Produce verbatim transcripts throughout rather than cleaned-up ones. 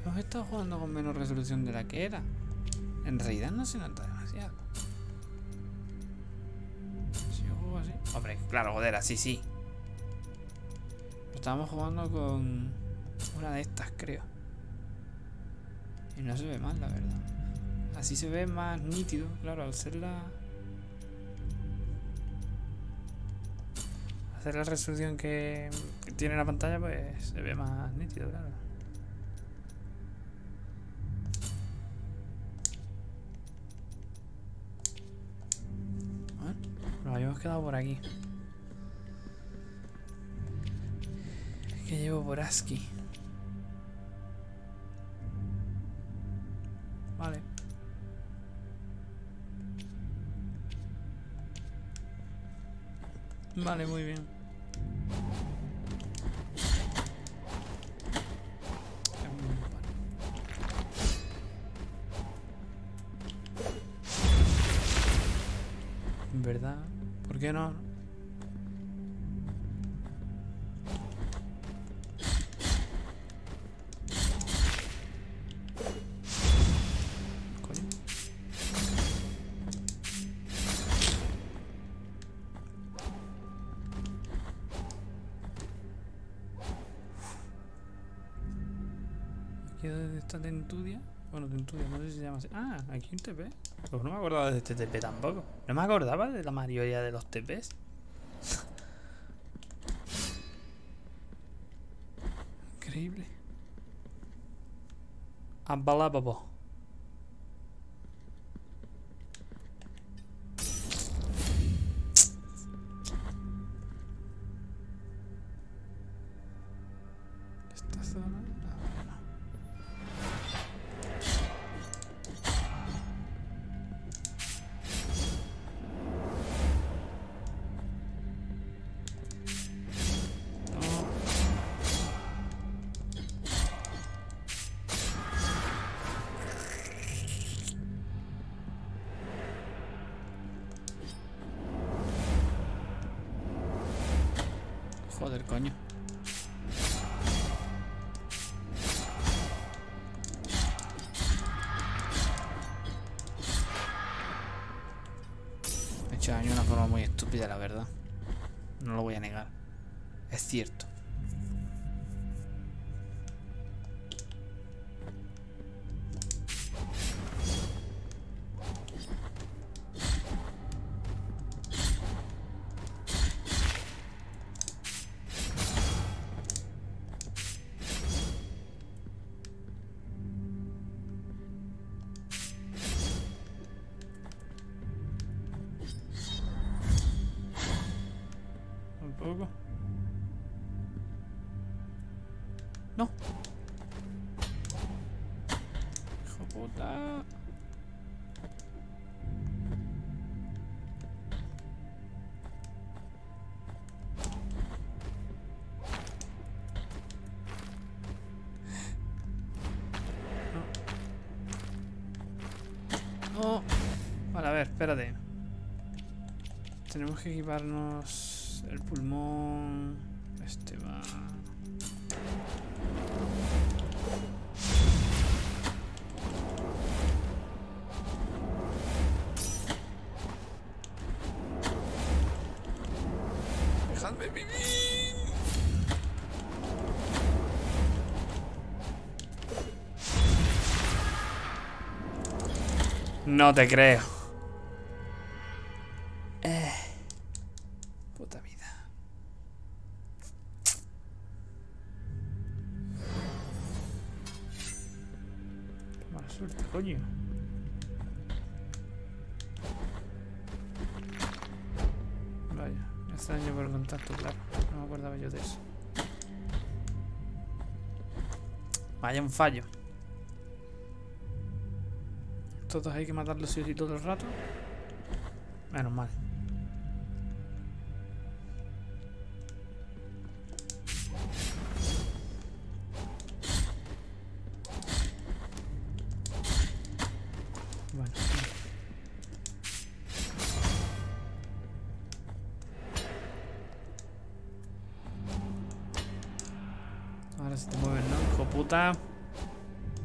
Hemos estado jugando con menos resolución de la que era. En realidad no se nota demasiado. Si yo juego así... Hombre, claro, joder, así sí. Estábamos jugando con una de estas, creo. Y no se ve mal, la verdad. Así se ve más nítido, claro, al ser la... Hacer la resolución que, que tiene la pantalla, pues se ve más nítido, claro. Bueno, nos habíamos quedado por aquí. Que llevo por ASCII. Vale. Vale, muy bien. ¿Verdad? ¿Por qué no? Coño. Aquí donde está Tentudia. Bueno, Tentudia, no sé si se llama así. Ah, aquí un T P. Pues no me acordaba de este T P tampoco. No me acordaba de la mayoría de los T Ps. Increíble. Unbelievable. Esta zona. Ah, no. Joder, coño. He hecho daño de una forma muy estúpida, la verdad. No lo voy a negar. Es cierto. Un poco. No. Hijo puta. No. No. Vale, a ver, espérate. Tenemos que equiparnos el pulmón. Este va... ¡Dejadme vivir! No te creo. Eh. Puta vida. Qué mala suerte, coño. Vaya, me hace daño por el contacto, claro. No me acordaba yo de eso. Vaya un fallo. Todos hay que matarlos sí o sí todo el rato. Menos mal. Bueno. Ahora se te mueven, ¿no? Hijo puta.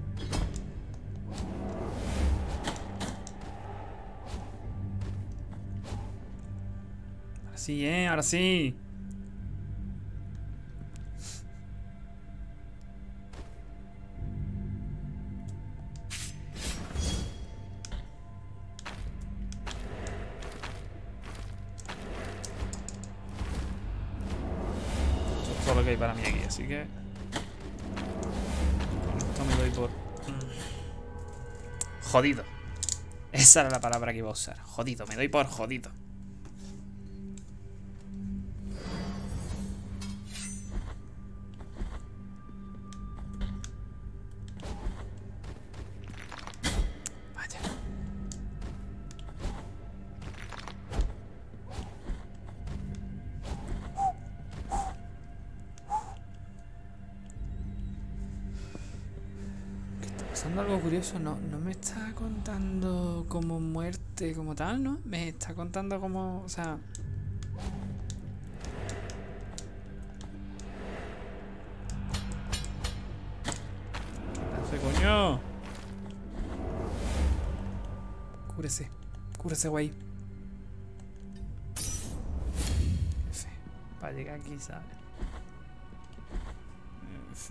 sí, ¿eh? Ahora sí. Eso es todo lo que hay para mí aquí, así que... Con esto me doy por... Jodido. Esa era la palabra que iba a usar. Jodido, me doy por jodido. Vaya. Pasando algo curioso, no, no me está contando como muerte como tal, ¿no? Me está contando como, o sea... ¿Qué hace, coño? Cúrese, cúrese, güey. F, para llegar aquí, ¿sabes? En fin.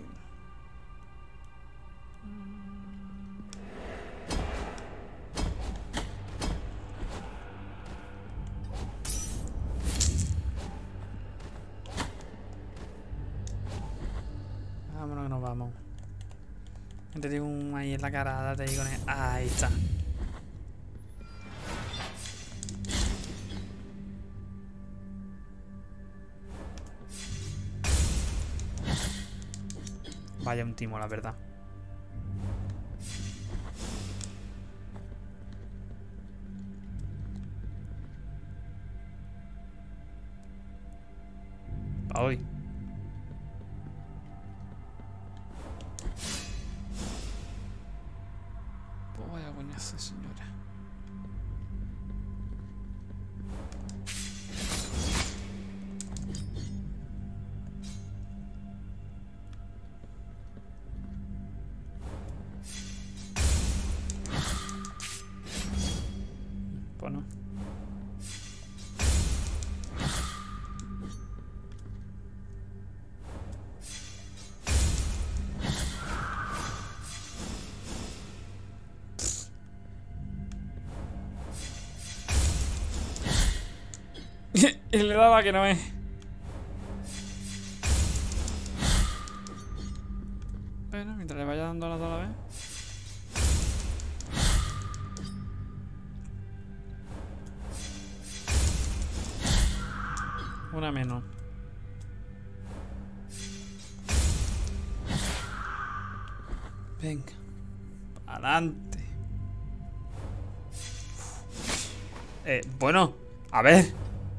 Vámonos que nos vamos. Te digo un ahí en la cara, date ahí con él. Ahí está. Vaya un timo, la verdad. Pa' hoy. Pues vaya coñazo, señora. Pues no. Y le daba que no es. Bueno, mientras le vaya dando a las dos a la vez. Una menos. Venga. Adelante. Eh, bueno, a ver.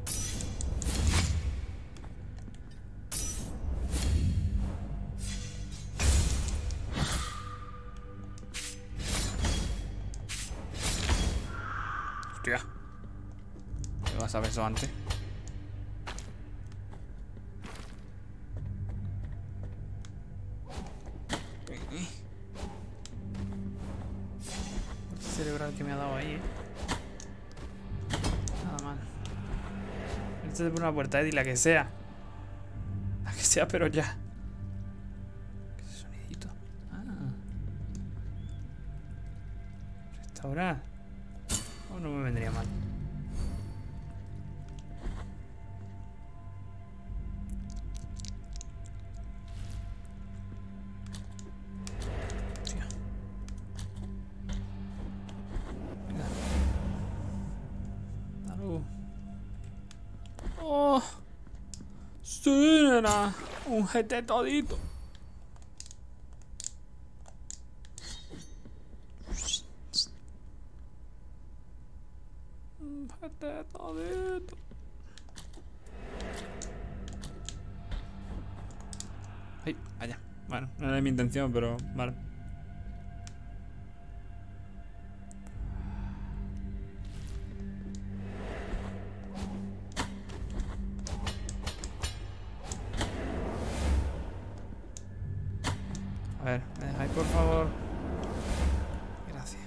Hostia. ¿Qué vas a ver eso antes? Cerebral que me ha dado ahí, ¿eh? Nada mal. Este es por una puerta, Eddie, la que sea. La que sea, pero ya. ¿Qué es ese sonidito? Ah. Restaurar. Oh, no me vendría mal. Oh, sí, nena. Un G T todito. Un G T todito. Ay, vaya. Bueno, no era mi intención, pero vale. A ver, ¿me dejáis por favor? Gracias.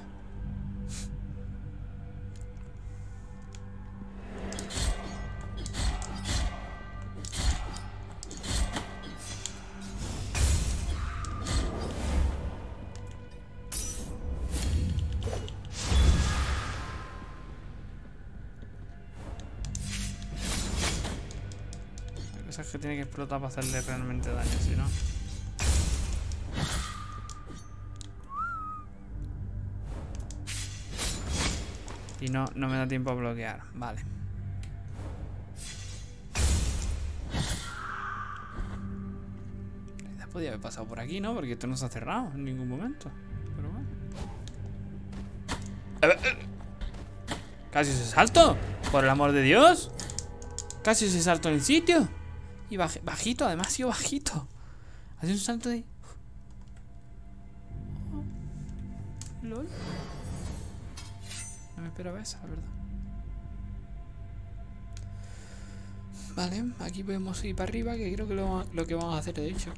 Esa es que tiene que explotar para hacerle realmente daño, si no. Y no, no me da tiempo a bloquear. Vale. Podía haber pasado por aquí, ¿no? Porque esto no se ha cerrado en ningún momento. Pero bueno. Casi se salto. Por el amor de Dios. Casi se salto en el sitio. Y baj bajito, además ha sido bajito. Ha sido un salto de... Oh. Lol. No me esperaba esa, la verdad. Vale, aquí podemos ir para arriba, que creo que lo, lo que vamos a hacer, de hecho.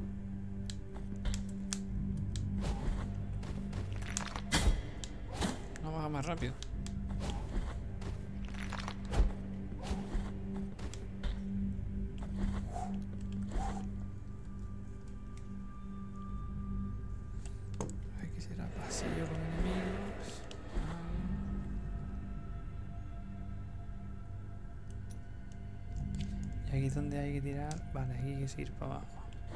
No baja más rápido. Aquí será pasillo con enemigos. Y aquí es donde hay que tirar. Vale, aquí hay que ir para abajo.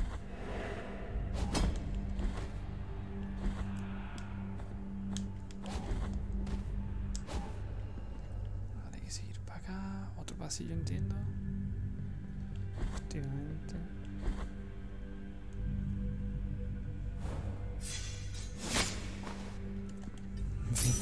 Vale, hay que seguir para acá. Otro pasillo, entiendo. Efectivamente. En fin.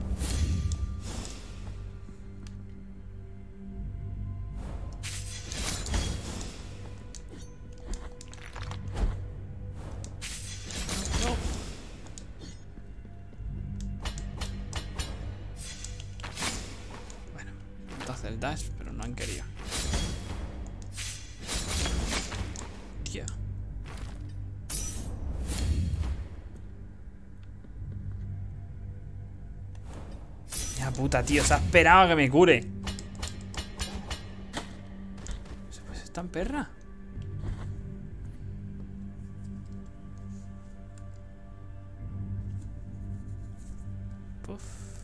El dash, pero no han querido. Tía. Ya puta, tío, se ha esperado a que me cure. Pues es tan perra. Puf.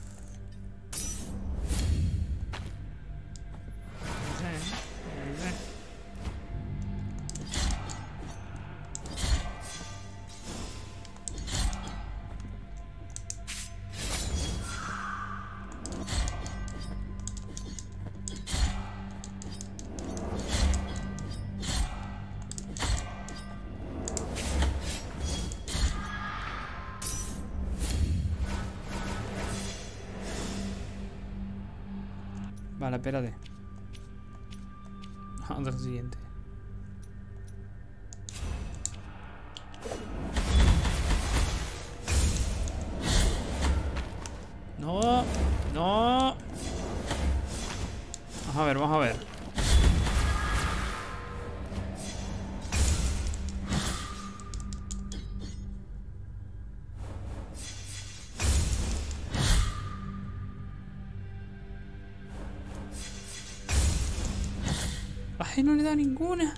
Vale, espérate. Vamos al siguiente. No, no. Vamos a ver, vamos a ver. Ay, no le da ninguna.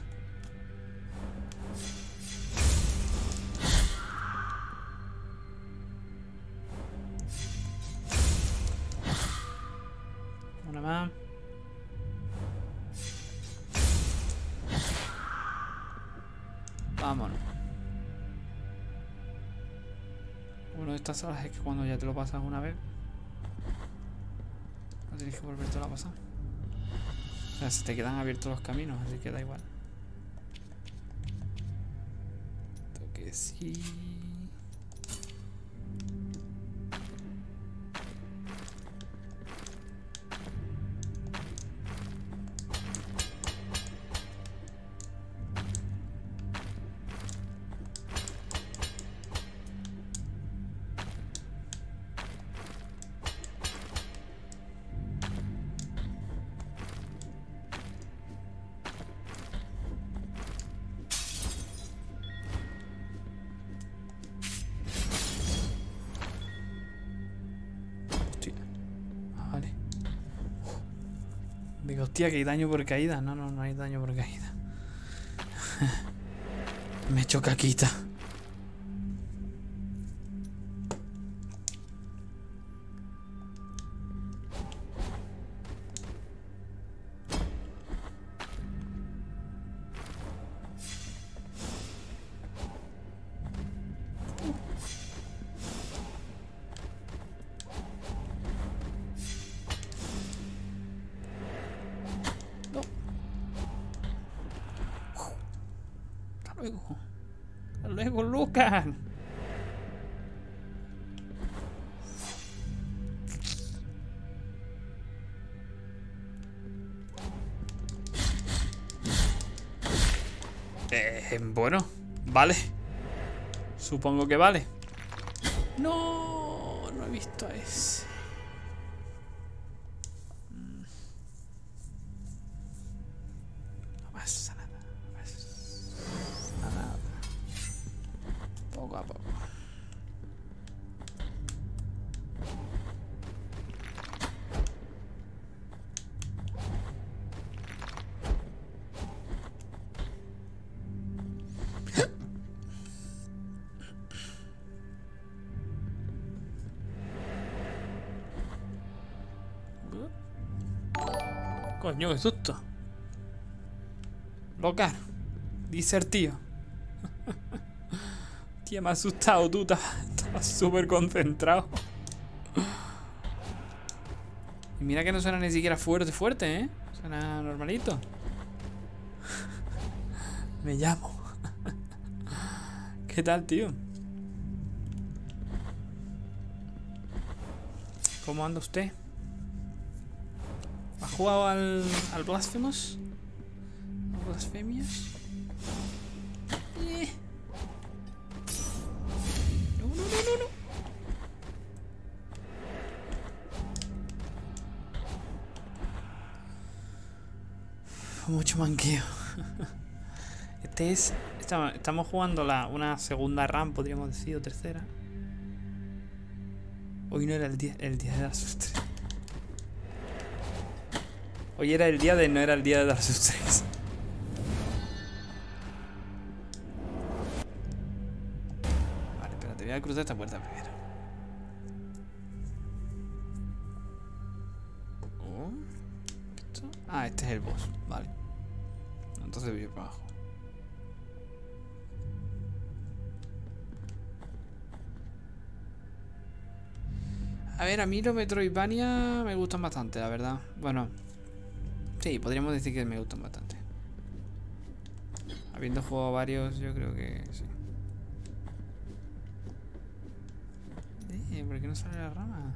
Una más. Vámonos. Bueno, de estas salas es que cuando ya te lo pasas una vez, no tienes que volverte a pasar. O sea, se te quedan abiertos los caminos, así que da igual. Toque sí. Digo, hostia, que hay daño por caída. No, no, no hay daño por caída. Me he hecho caquita. luego. Hasta luego, Lucas. Eh, bueno, vale. Supongo que vale. No, no he visto a ese. No pasa nada, no pasa nada. Poco a poco. Coño, qué susto. Loca. Disertío. Tía, me ha asustado, tú. Estaba súper concentrado. Y mira que no suena ni siquiera fuerte, fuerte, ¿eh? Suena normalito. Me llamo. ¿Qué tal, tío? ¿Cómo anda usted? ¿Ha jugado al, al Blasphemous? ¿A Blasphemious? Eh. No, no, no, no, no. Mucho manqueo. Este es... Estamos, estamos jugando la, una segunda run, podríamos decir, o tercera. Hoy no era el día, el día de las sustres. Hoy era el día de... No era el día de las sustres. Vale, espérate, voy a cruzar esta puerta primero. Oh, ¿esto? Ah, este es el boss, vale. Entonces voy para abajo. A ver, a mí los Metroidvania me gustan bastante, la verdad. Bueno, sí, podríamos decir que me gustan bastante. Habiendo jugado varios, yo creo que sí. Eh, ¿por qué no sale la rama?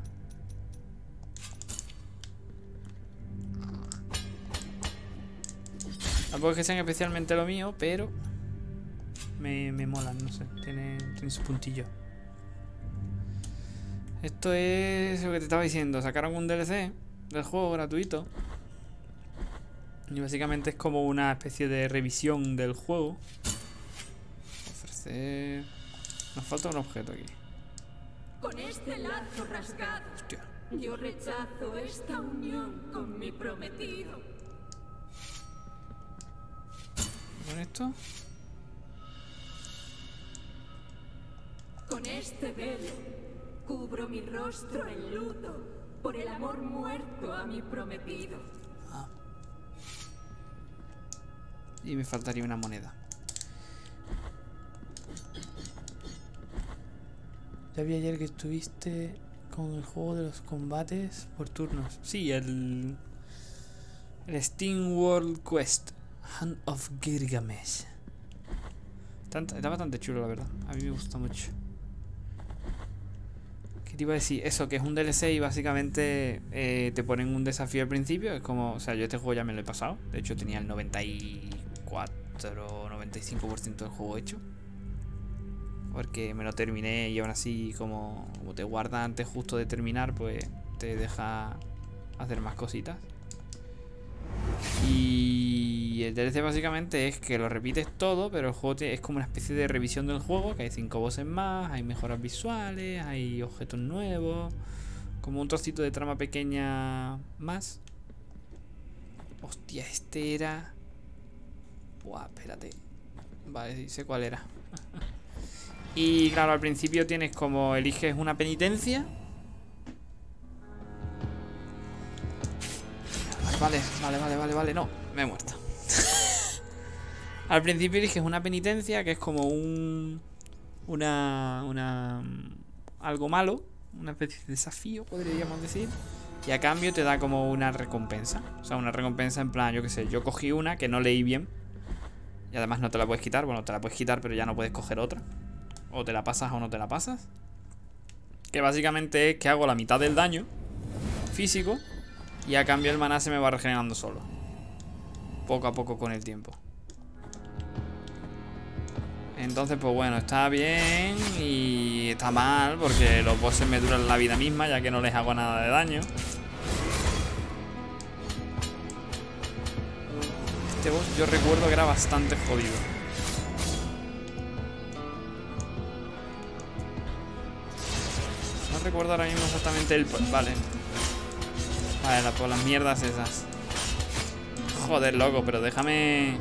Tampoco es que sean especialmente lo mío, pero me, me molan, no sé. Tiene, tiene su puntillo. Esto es lo que te estaba diciendo. Sacaron un D L C del juego gratuito. Y básicamente es como una especie de revisión del juego. Ofrecer... Nos falta un objeto aquí. Con este lazo rasgado, Hostia. yo rechazo esta unión con mi prometido. ¿Con esto? Con este velo, cubro mi rostro en luto por el amor muerto a mi prometido. Ah. Y me faltaría una moneda. Ya vi ayer que estuviste con el juego de los combates por turnos. Sí, el... El Steam World Quest. Hand of Gilgamesh. Está, está bastante chulo, la verdad. A mí me gusta mucho. ¿Qué te iba a decir? Eso, que es un D L C y básicamente eh, te ponen un desafío al principio. Es como... O sea, yo este juego ya me lo he pasado. De hecho, tenía el noventa y cuatro, noventa y cinco por ciento del juego hecho. Porque me lo terminé y aún así, como, como te guarda antes justo de terminar, pues te deja hacer más cositas. Y el D L C básicamente es que lo repites todo, pero el juego te, es como una especie de revisión del juego, que hay cinco bosses más, hay mejoras visuales, hay objetos nuevos, como un trocito de trama pequeña más. Hostia, este era... Buah, espérate. Vale, sé cuál era. Y claro, al principio tienes como eliges una penitencia. Vale, vale, vale, vale, vale, no, me he muerto. Al principio eliges una penitencia que es como un... Una... Una... Algo malo. Una especie de desafío, podríamos decir. Y a cambio te da como una recompensa. O sea, una recompensa en plan, yo qué sé, yo cogí una que no leí bien. Y además no te la puedes quitar. Bueno, te la puedes quitar, pero ya no puedes coger otra. O te la pasas o no te la pasas. Que básicamente es que hago la mitad del daño físico y a cambio el maná se me va regenerando solo. Poco a poco con el tiempo. Entonces, pues bueno, está bien y está mal porque los bosses me duran la vida misma, ya que no les hago nada de daño. Este boss yo recuerdo que era bastante jodido. No recuerdo ahora mismo exactamente el... Vale. Vale, la, por las mierdas esas. Joder, loco, pero déjame...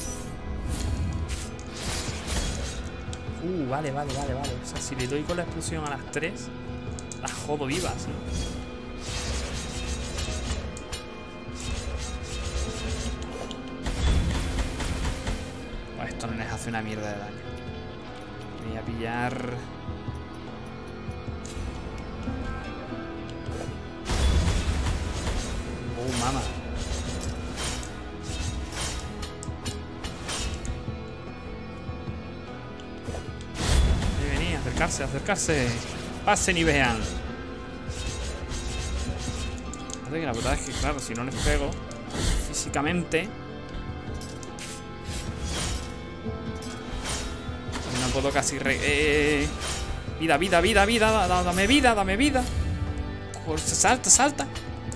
Uh, vale, vale, vale, vale. O sea, si le doy con la explosión a las tres, las jodo vivas, ¿no? Pues esto no les hace una mierda de daño. Voy a pillar... Oh, mama. Acercarse, acercarse. Pasen y vean. Que la verdad es que, claro, si no les pego físicamente, no puedo casi re... Eh... Vida, vida, vida, vida. Dame vida, dame vida. Salta, salta.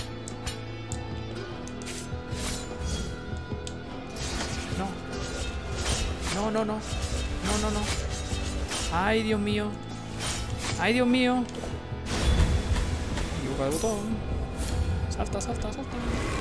No. No, no, no. No, no, no. Ay, Dios mío. Ay, Dios mío. Equivoca de botón. Salta, salta, salta.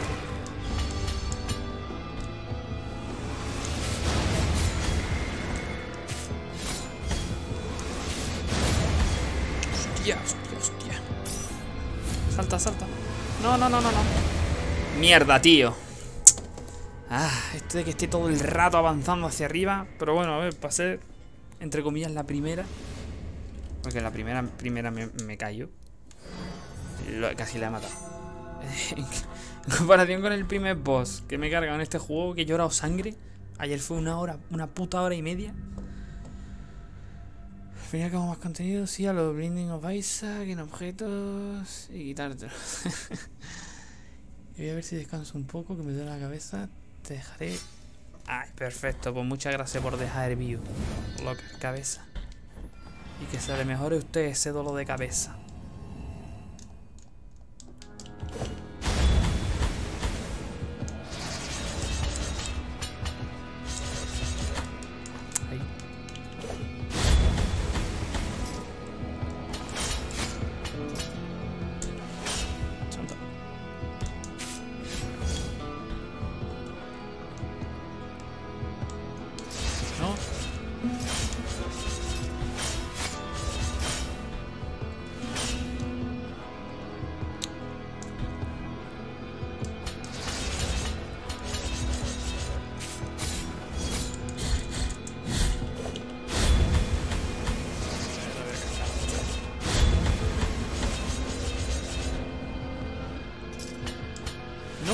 Hostia, hostia, hostia. Salta, salta. No, no, no, no, no. Mierda, tío. Ah, esto de que esté todo el rato avanzando hacia arriba. Pero bueno, a ver, para ser, entre comillas, la primera. Porque la primera, primera me, me cayó. Lo, casi la he matado. En comparación con el primer boss que me he cargado en este juego, que he llorado sangre. Ayer fue una hora, una puta hora y media. Al final acabo más contenido, sí, a los Blinding of Isaac, en objetos y quitártelo. Voy a ver si descanso un poco, que me duele la cabeza. Te dejaré. Ay, perfecto, pues muchas gracias por dejar el view. Loca cabeza. Y que se le mejore a usted ese dolor de cabeza. Ahí. Salta. No. No.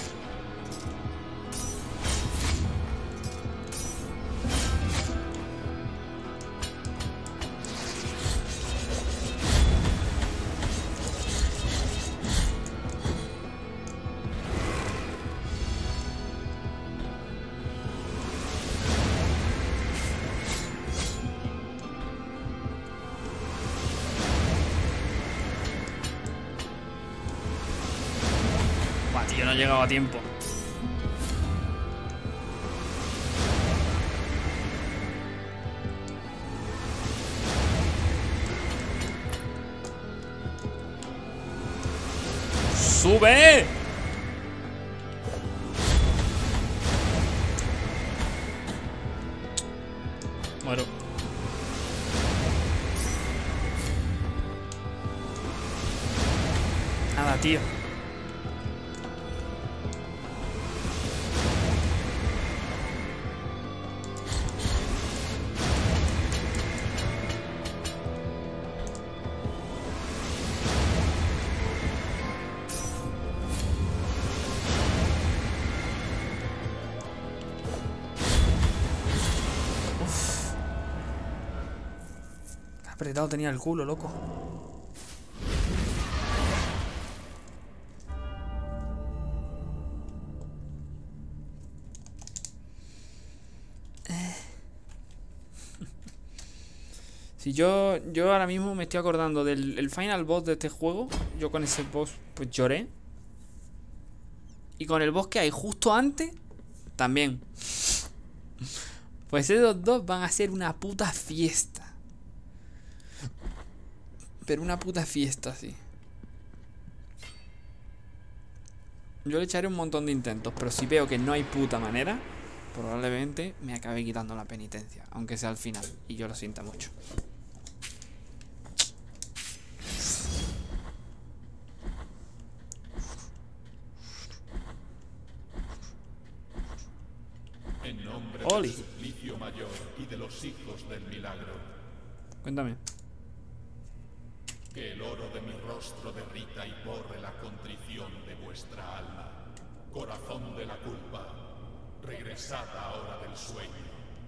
Buah, tío, no he llegado a tiempo. ¡Sube! Muero. Nada, tío. Apretado tenía el culo, loco. Si yo, yo ahora mismo me estoy acordando del el final boss de este juego. Yo con ese boss pues lloré. Y con el boss que hay justo antes también. Pues esos dos van a ser una puta fiesta. Pero una puta fiesta, sí. Yo le echaré un montón de intentos, pero si veo que no hay puta manera, probablemente me acabe quitando la penitencia, aunque sea al final, y yo lo sienta mucho. En nombre Oli. del suplicio mayor y de los hijos del milagro, Cuéntame. que el oro de mi rostro derrita y borre la contrición de vuestra alma. Corazón de la culpa, regresad ahora del sueño.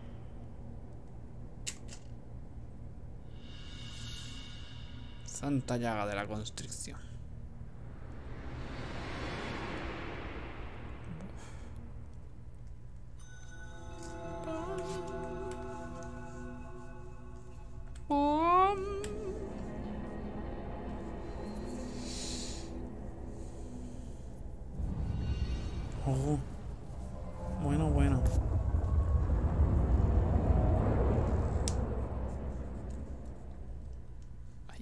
Santa llaga de la constricción. Oh. Bueno, bueno. Ay.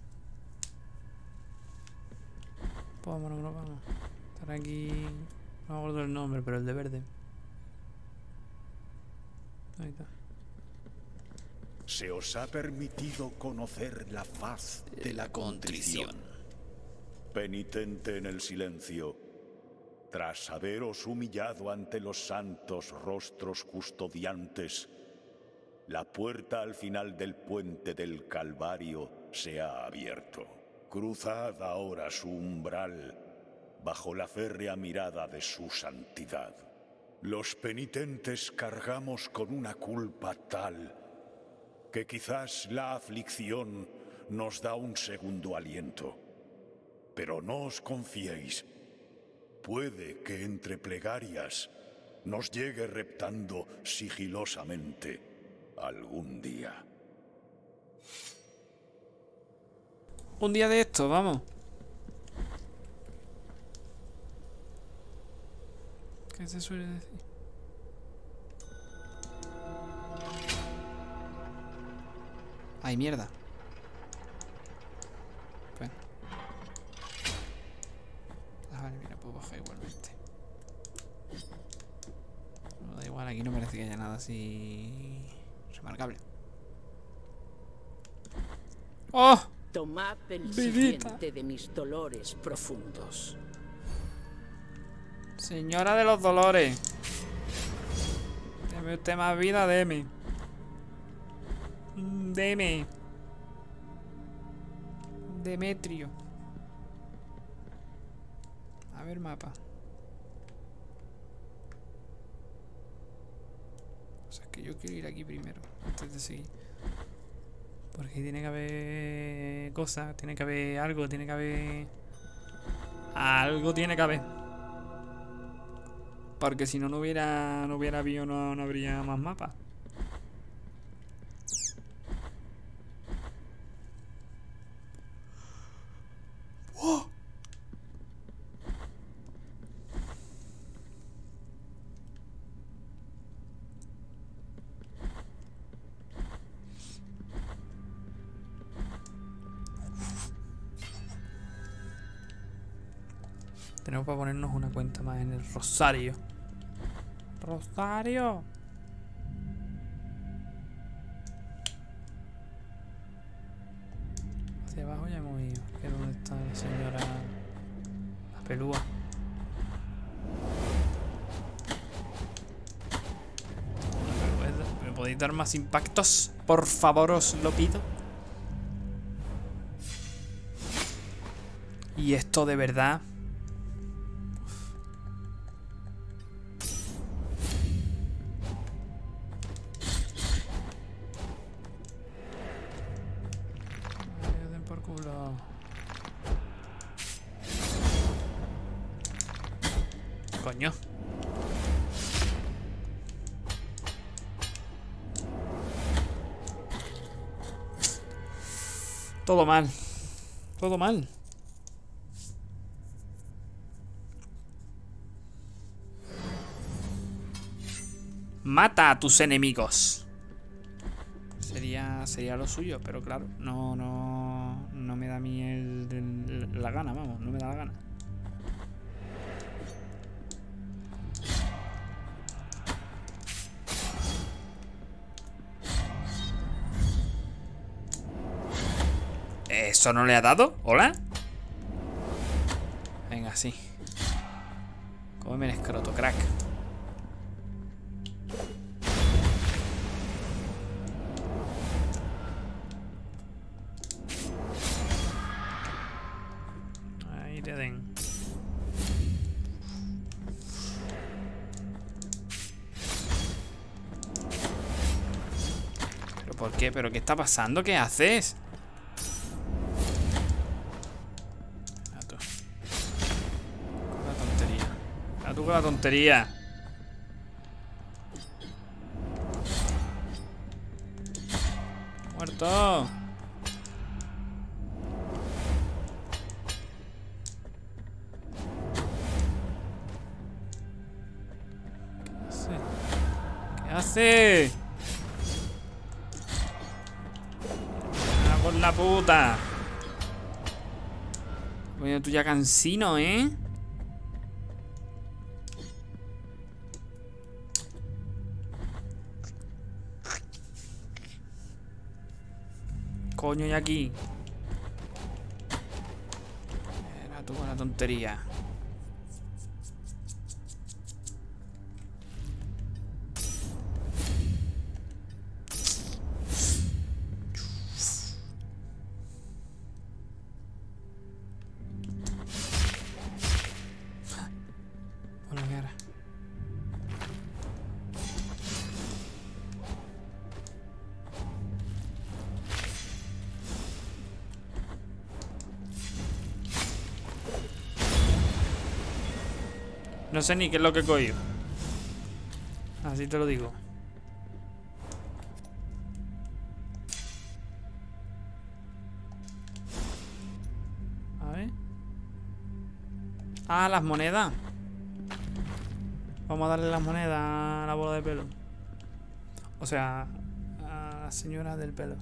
Pues vámonos, no vamos. Estar aquí. No me acuerdo el nombre, pero el de verde. Ahí está. Se os ha permitido conocer la faz de la contrición. Penitente en el silencio, tras haberos humillado ante los santos rostros custodiantes, la puerta al final del puente del Calvario se ha abierto. Cruzad ahora su umbral bajo la férrea mirada de su santidad. Los penitentes cargamos con una culpa tal que quizás la aflicción nos da un segundo aliento. Pero no os confiéis. Puede que entre plegarias nos llegue reptando sigilosamente algún día. Un día de esto, vamos. ¿Qué se suele decir? Ay, mierda. Bueno. Ah, vale, mira, puedo bajar igualmente. No, da igual, aquí no parece que haya nada así remarcable. ¡Oh! Tomad el Vidita. siguiente de mis dolores profundos. Señora de los dolores. Deme usted más vida, deme. Mm, Deme. Demetrio. A ver, mapa. O sea, es que yo quiero ir aquí primero, antes de seguir. Porque tiene que haber cosas, tiene que haber algo, tiene que haber... Algo tiene que haber. Porque si no, no hubiera, no hubiera habido, no, no habría más mapas. ¡Oh! Tenemos para ponernos una cuenta más en el Rosario. Rosario. Hacia abajo ya hemos ido. Que es donde está la señora la pelúa. ¿Me, podéis, ¿Me podéis dar más impactos? Por favor, os lo pido. Y esto de verdad. culo. Coño. Todo mal. Todo mal. Mata a tus enemigos. Sería, sería lo suyo, pero claro, no, no, no me da a mí el, el- la gana, vamos, no me da la gana. ¿Eso no le ha dado? ¿Hola? Venga, sí. Cómeme el escroto, crack. Ahí te den. ¿Pero por qué? ¿Pero qué está pasando? ¿Qué haces? A tú. Con la tontería. A tú con la tontería. Muerto. ¿Qué hace? Ah, por la puta. Bueno, tú ya cansino, ¿eh? Coño, y aquí. Era tú con la tontería. Buena cara. No sé ni qué es lo que he cogido. Así te lo digo. A ver. Ah, las monedas. Vamos a darle las monedas a la bola de pelo. O sea, a la señora del pelo.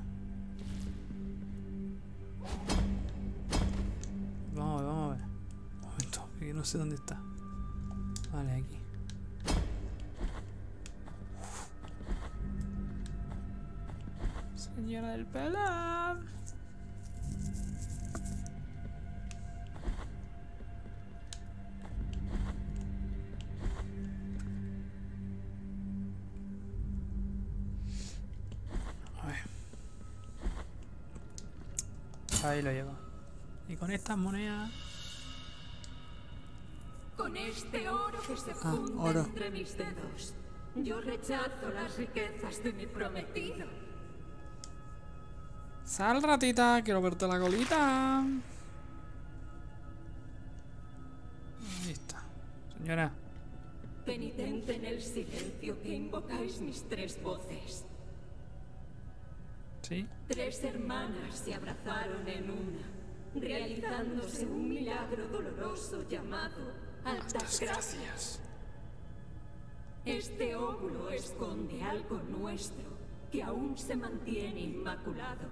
Vamos a ver, vamos a ver. Un momento, que no sé dónde está. Vale, aquí. Señora del pelo. A ver. Ahí lo llevo. Y con estas monedas. Con este oro que se Ah, funde oro. entre mis dedos, yo rechazo las riquezas de mi prometido. Sal, ratita, quiero verte la colita. Ahí está. Señora. Penitente en el silencio que invocáis mis tres voces. ¿Sí? Tres hermanas se abrazaron en una, realizándose un milagro doloroso llamado altas gracias. Este óvulo esconde algo nuestro que aún se mantiene inmaculado.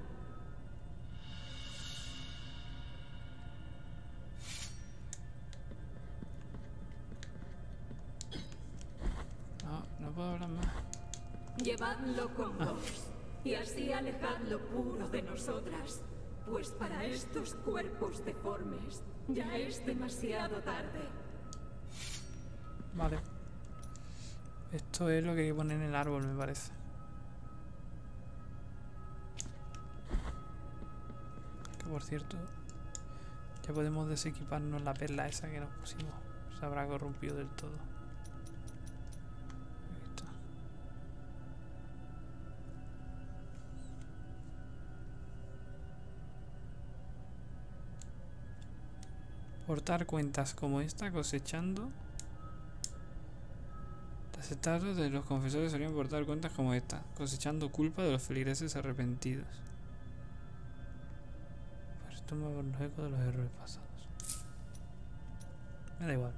No, no puedo hablar más. Llevadlo con vos y así alejad lo puro de nosotras, pues para estos cuerpos deformes ya es demasiado tarde. Vale. Esto es lo que hay que poner en el árbol, me parece. Que por cierto, ya podemos desequiparnos la perla esa que nos pusimos. Se habrá corrompido del todo. Ahí está. Portar cuentas como esta cosechando. Las estatuas de los confesores solían portar cuentas como esta, cosechando culpa de los feligreses arrepentidos. Pues toma por los ecos de los errores pasados. Me da igual.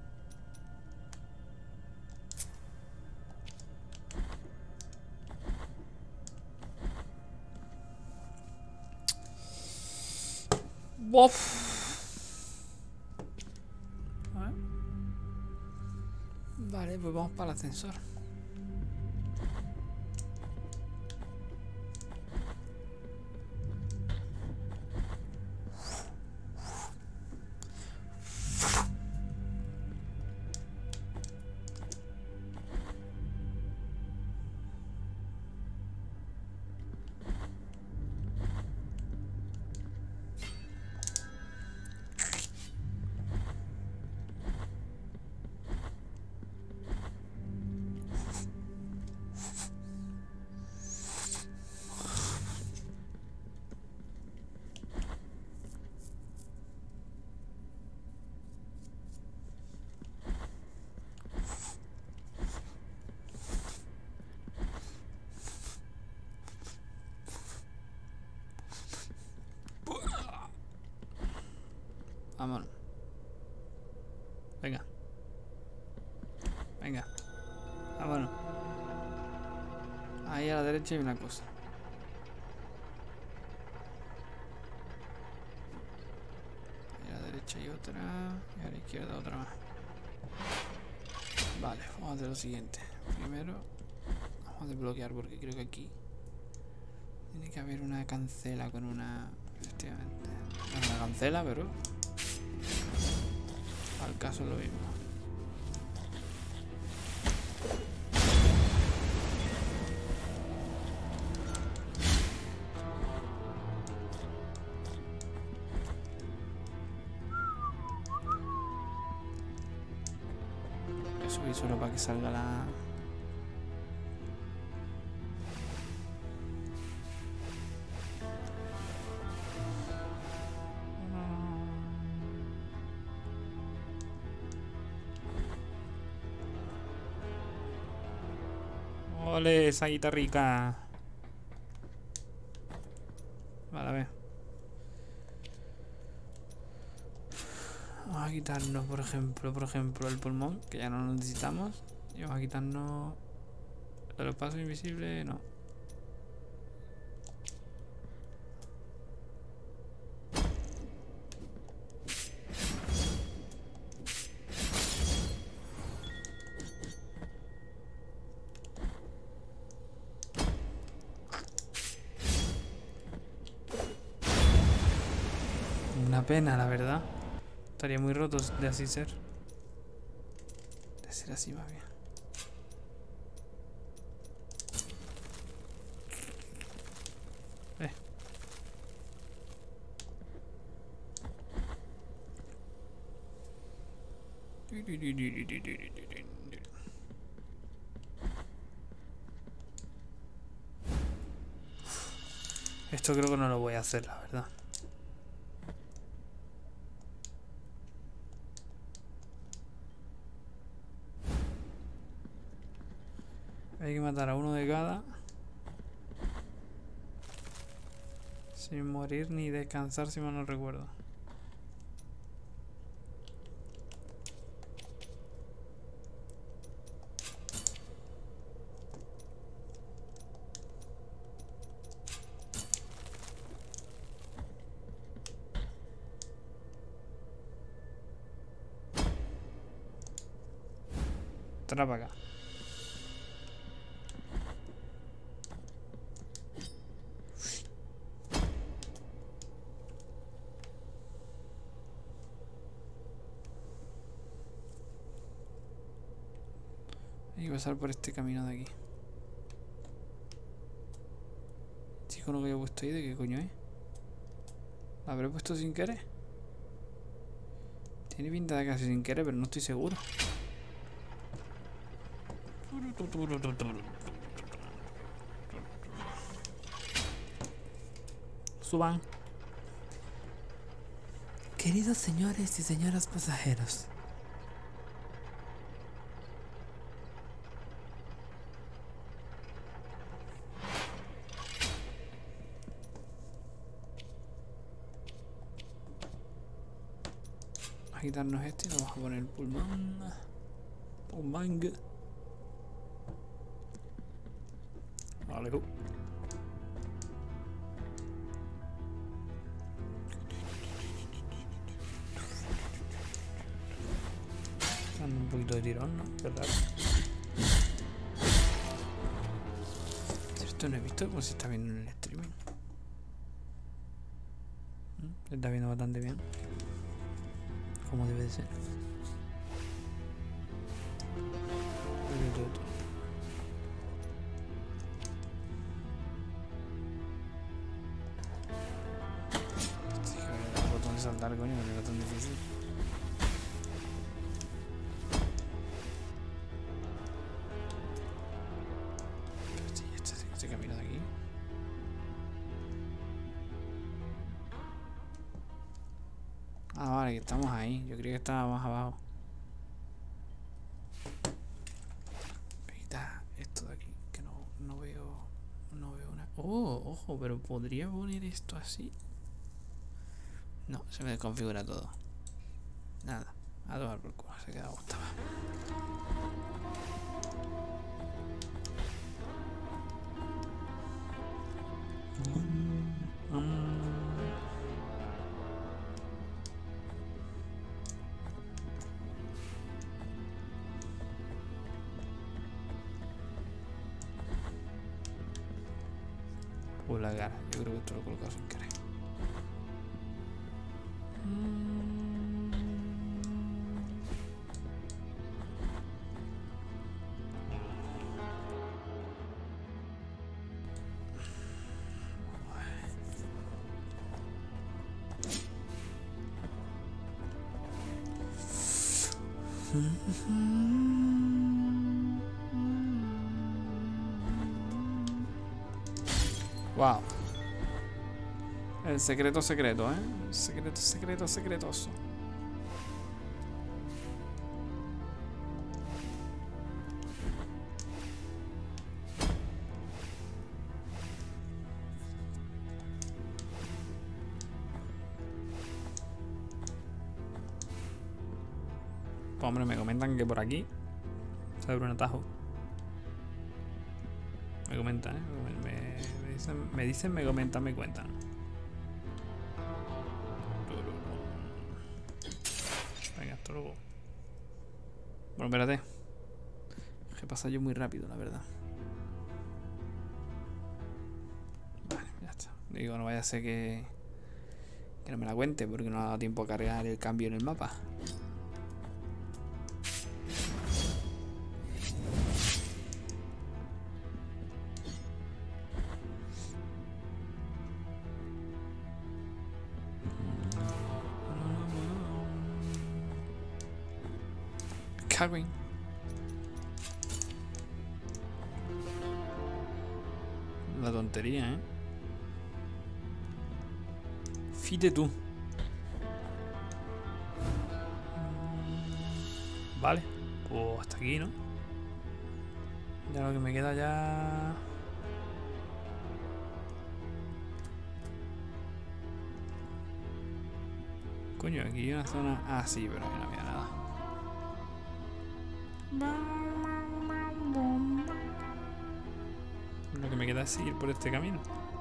Bof. Vale, pues vamos para el ascensor. Vámonos. Venga. Venga. Vámonos. Ahí a la derecha hay una cosa. Ahí a la derecha hay otra. Y a la izquierda otra más. Vale, vamos a hacer lo siguiente. Primero vamos a desbloquear porque creo que aquí tiene que haber una cancela con una... Efectivamente. No es una cancela, pero... al caso es lo mismo. Voy a subir solo para que salga la... Ole, esa guitarrica. Vale, a ver. Vamos a quitarnos, por ejemplo, por ejemplo, el pulmón, que ya no lo necesitamos. Y vamos a quitarnos los pasos invisibles, no. Una pena, la verdad. Estaría muy roto de así ser. De ser así más bien. Eh. Esto creo que no lo voy a hacer, la verdad. Hay que matar a uno de cada sin morir ni descansar, si mal no recuerdo. Trae para acá. Hay que pasar por este camino de aquí. ¿Este icono que he puesto ahí de qué coño es? ¿Lo habré puesto sin querer? Tiene pinta de casi sin querer, pero no estoy seguro. Suban. Queridos señores y señoras pasajeros. Vamos a quitarnos este y nos vamos a poner el pulmón. Pulmón. Vale. Dando un poquito de tirón, ¿no? Qué raro. Esto no he visto cómo se está viendo en el streaming. ¿Mm? Se está viendo bastante bien. Como debe de ser. Sí, que el botón de saltar, coño, no es tan difícil. Pero sí, este, este camino de aquí. Ah, vale, que estamos ahí. Yo creía que estaba más abajo. Quita esto de aquí, que no, no veo. No veo una. Oh, ojo, pero podría poner esto así. No, se me desconfigura todo. Nada, a tomar por culo, se queda como estaba. Mm, mm. Por la cara, yo creo que esto lo he colocado sin querer. Wow. El secreto secreto, ¿eh? El secreto secreto secretoso. Pues hombre, me comentan que por aquí se abre un atajo. Me comentan, ¿eh? Me, me, dicen, me dicen, me comentan, me cuentan. Venga, hasta luego. Bueno, espérate. Es que pasa yo muy rápido, la verdad. Vale, ya está. Digo, no vaya a ser que, que no me la cuente porque no ha dado tiempo a cargar el cambio en el mapa. Cago. La tontería, ¿eh? Fíjate tú. Vale, pues hasta aquí, ¿no? Ya lo que me queda ya... Coño, aquí hay una zona... Ah, sí, pero aquí no había nada. Lo que me queda es seguir por este camino.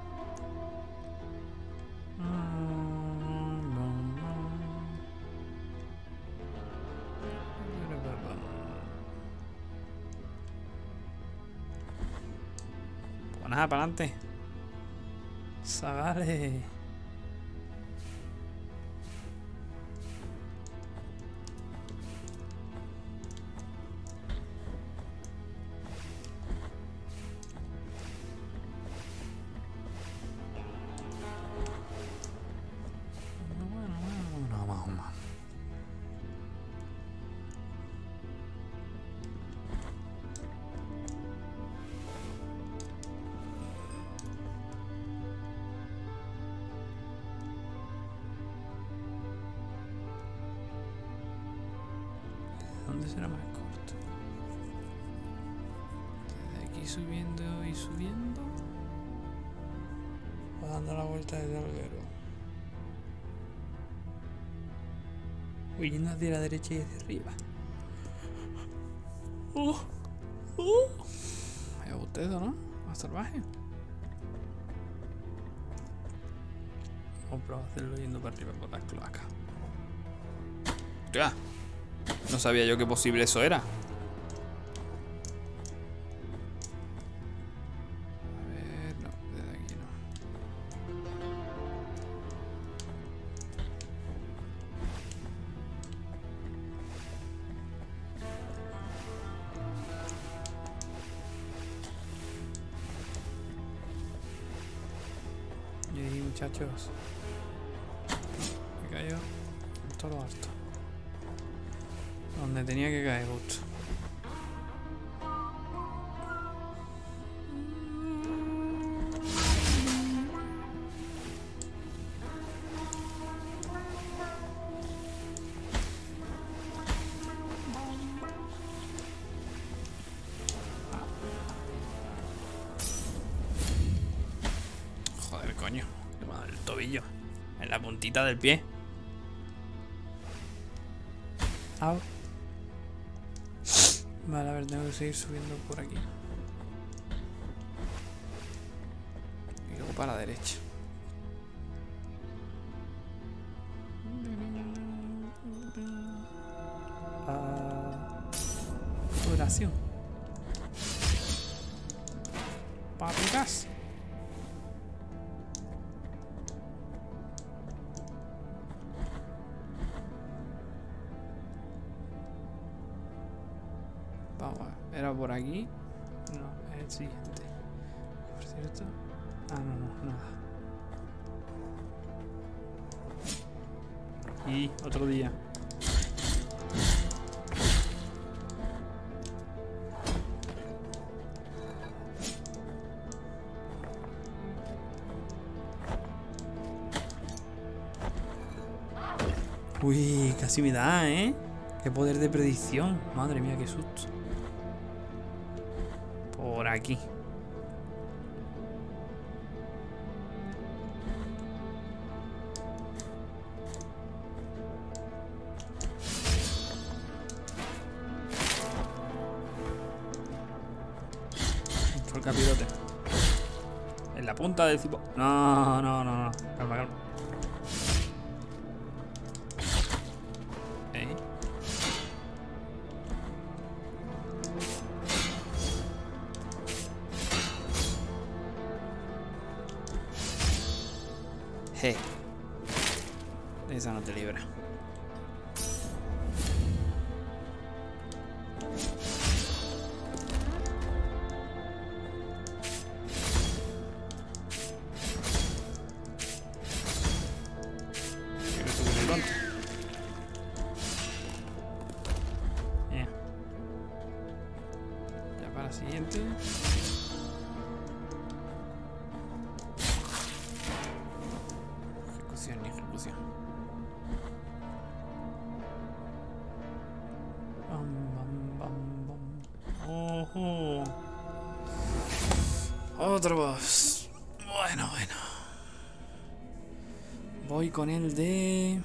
Pues nada, para adelante. Sagale. dónde será más corto? Desde aquí subiendo y subiendo. O dando la vuelta desde Alguero. O yendo hacia la derecha y hacia arriba. Uh, uh. Me gusta eso, ¿no? Más salvaje. Vamos a probar a hacerlo yendo para arriba por las cloacas. ¡Hostia! No sabía yo que posible eso era. A ver, no, desde aquí no. Y ahí, muchachos. Me cayó en todo lo alto. Donde tenía que caer, justo. Joder, coño. Me ha dado el tobillo. En la puntita del pie. Au. Vale, a ver, tengo que seguir subiendo por aquí. Y luego para la derecha. Ah, duración. Papitas. Vamos a ver, era por aquí. No, es el siguiente. Por cierto. Ah, no, no, nada. Y otro día. Uy, casi me da, ¿eh? Qué poder de predicción. Madre mía, qué susto. Por aquí. Nuestro capirote. En la punta del cipo. No, no, no, no. Calma, calma. ¿Eh? Je. Esa no te libra. Yeah. Ya para la siguiente. Ejecución y ejecución. Bam, bam, bam, bam. Ojo. Otro boss. Bueno, bueno. Voy con el de...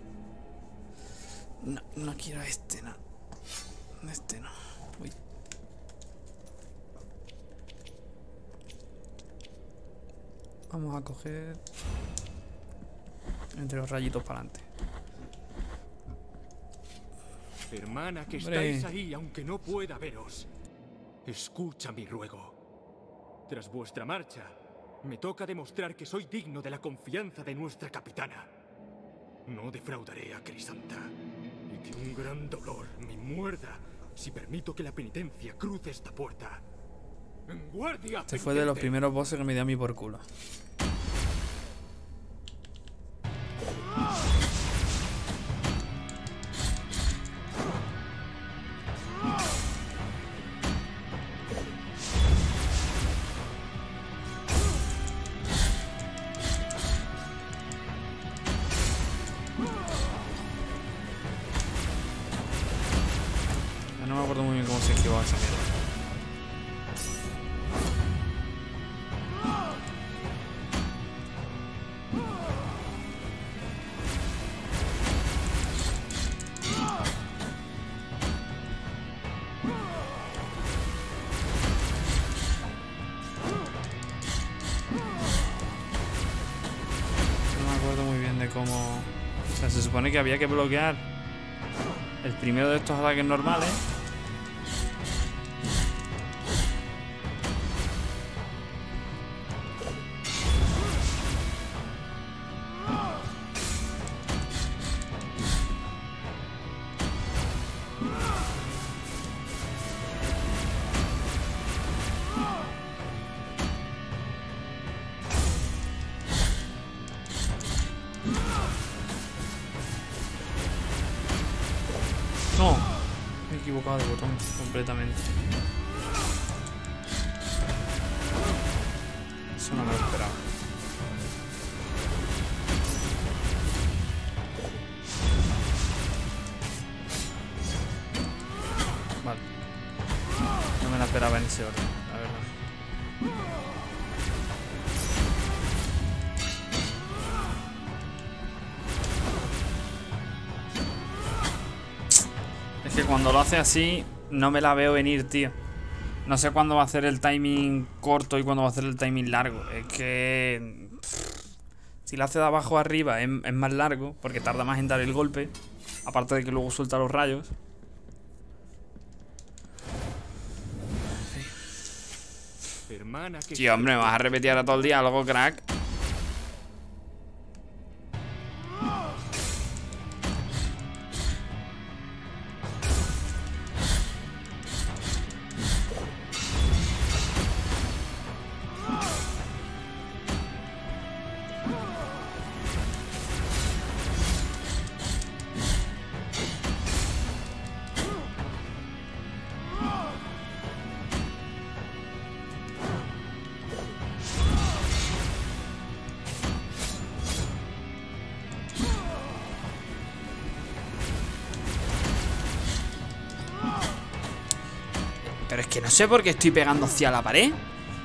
No, no quiero este, no. Este no. Uy. Vamos a coger... entre los rayitos para adelante. Hermana, que Hombre. estáis ahí, aunque no pueda veros. Escucha mi ruego. Tras vuestra marcha, me toca demostrar que soy digno de la confianza de nuestra capitana. No defraudaré a Crisanta. Y que un gran dolor me muerda si permito que la penitencia cruce esta puerta. ¡En guardia! Este fue de los penitente! primeros bosses que me dio a mí por culo. se esquivó esa mierda. Como, o sea, se supone que había que bloquear el primero de estos ataques normales. No, me he equivocado de botón completamente. Eso no me lo esperaba. Vale. No me la esperaba en ese orden, la verdad. Es que cuando lo hace así, no me la veo venir, tío. No sé cuándo va a hacer el timing corto y cuándo va a hacer el timing largo. Es que... pff, si lo hace de abajo a arriba es, es más largo, porque tarda más en dar el golpe. Aparte de que luego suelta los rayos. Hermana, que Tío, hombre, me vas a repetir ahora todo el día algo, crack. Pero es que no sé por qué estoy pegando hacia la pared.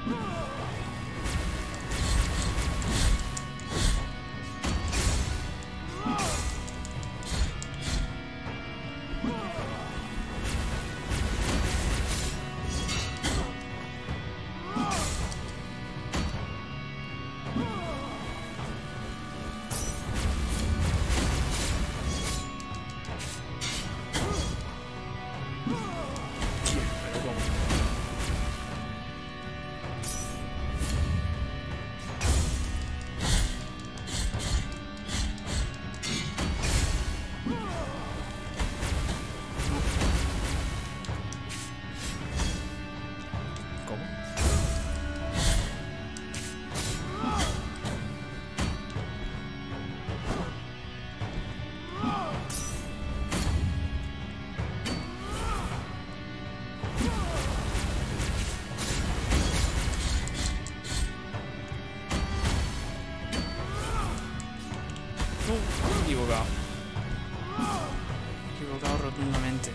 Equivocado. Equivocado rotundamente.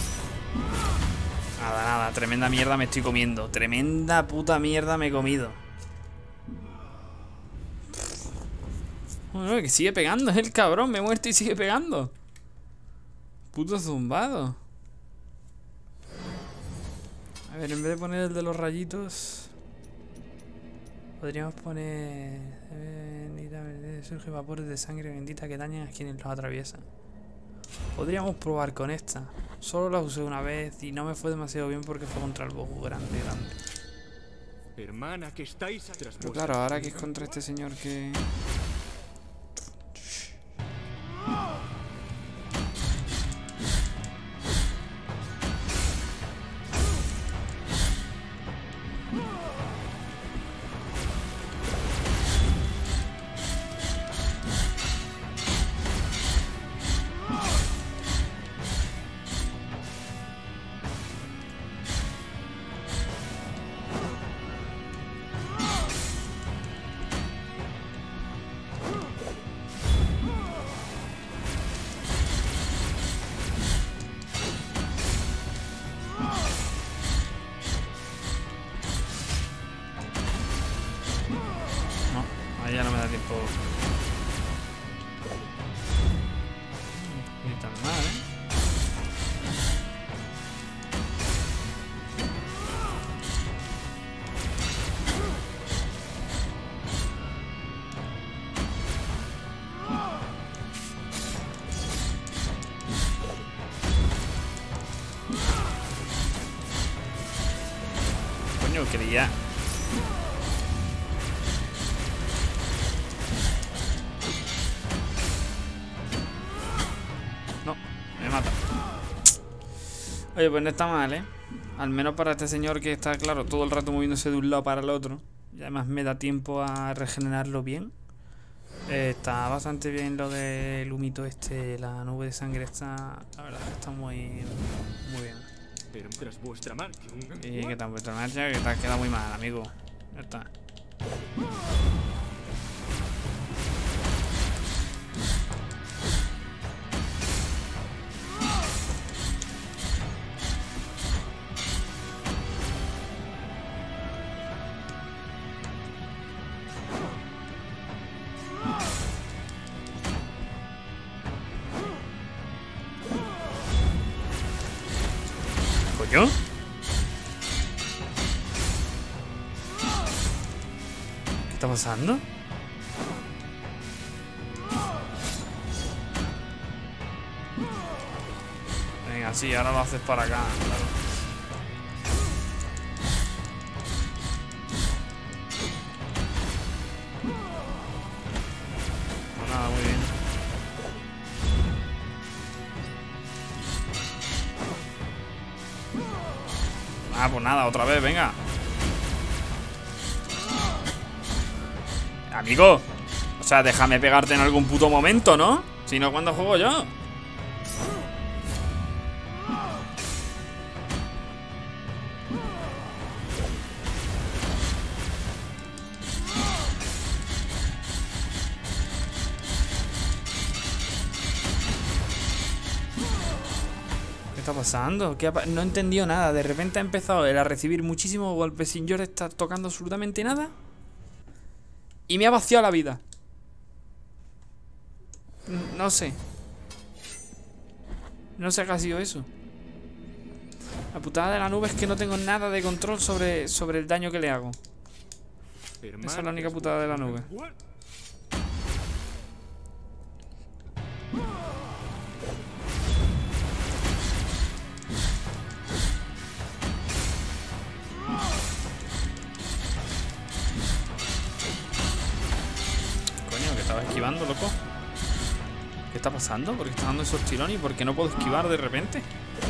Nada, nada. Tremenda mierda me estoy comiendo. Tremenda puta mierda me he comido. Bueno, que sigue pegando, es el cabrón. Me he muerto y sigue pegando. Puto zumbado. A ver, en vez de poner el de los rayitos, podríamos poner... Eh, surge vapores de sangre bendita que dañan a quienes los atraviesan. Podríamos probar con esta. Solo la usé una vez y no me fue demasiado bien porque fue contra el bogu grande, grande. Hermana, que estáis tras Pero claro, ahora que es contra este señor que... normal, ¿eh? Coño, quería... No, me mata. Oye, pues no está mal, ¿eh? Al menos para este señor que está, claro, todo el rato moviéndose de un lado para el otro. Y además me da tiempo a regenerarlo bien. Eh, está bastante bien lo del humito este, la nube de sangre está... La verdad que está muy, muy bien. Pero tras vuestra marcha... Y que tal vuestra marcha, que te has quedado muy mal, amigo. Ya está. ¿Coño? ¿Qué está pasando? Venga, sí, ahora lo haces para acá, claro. Pues nada, muy bien. Ah, pues nada, otra vez, venga. Amigo, o sea, déjame pegarte en algún puto momento, ¿no? Si no, ¿cuándo juego yo? ¿Qué está pasando? ¿Qué ha pa- no he entendido nada. De repente ha empezado él a recibir muchísimos golpes sin yo estar tocando absolutamente nada. Y me ha vaciado la vida. No sé. No sé qué ha sido eso. La putada de la nube es que no tengo nada de control sobre, sobre el daño que le hago. Esa es la única putada de la nube. Coño, que estaba esquivando, loco. ¿Qué está pasando? ¿Por qué está dando esos tirones? ¿Y por qué no puedo esquivar de repente?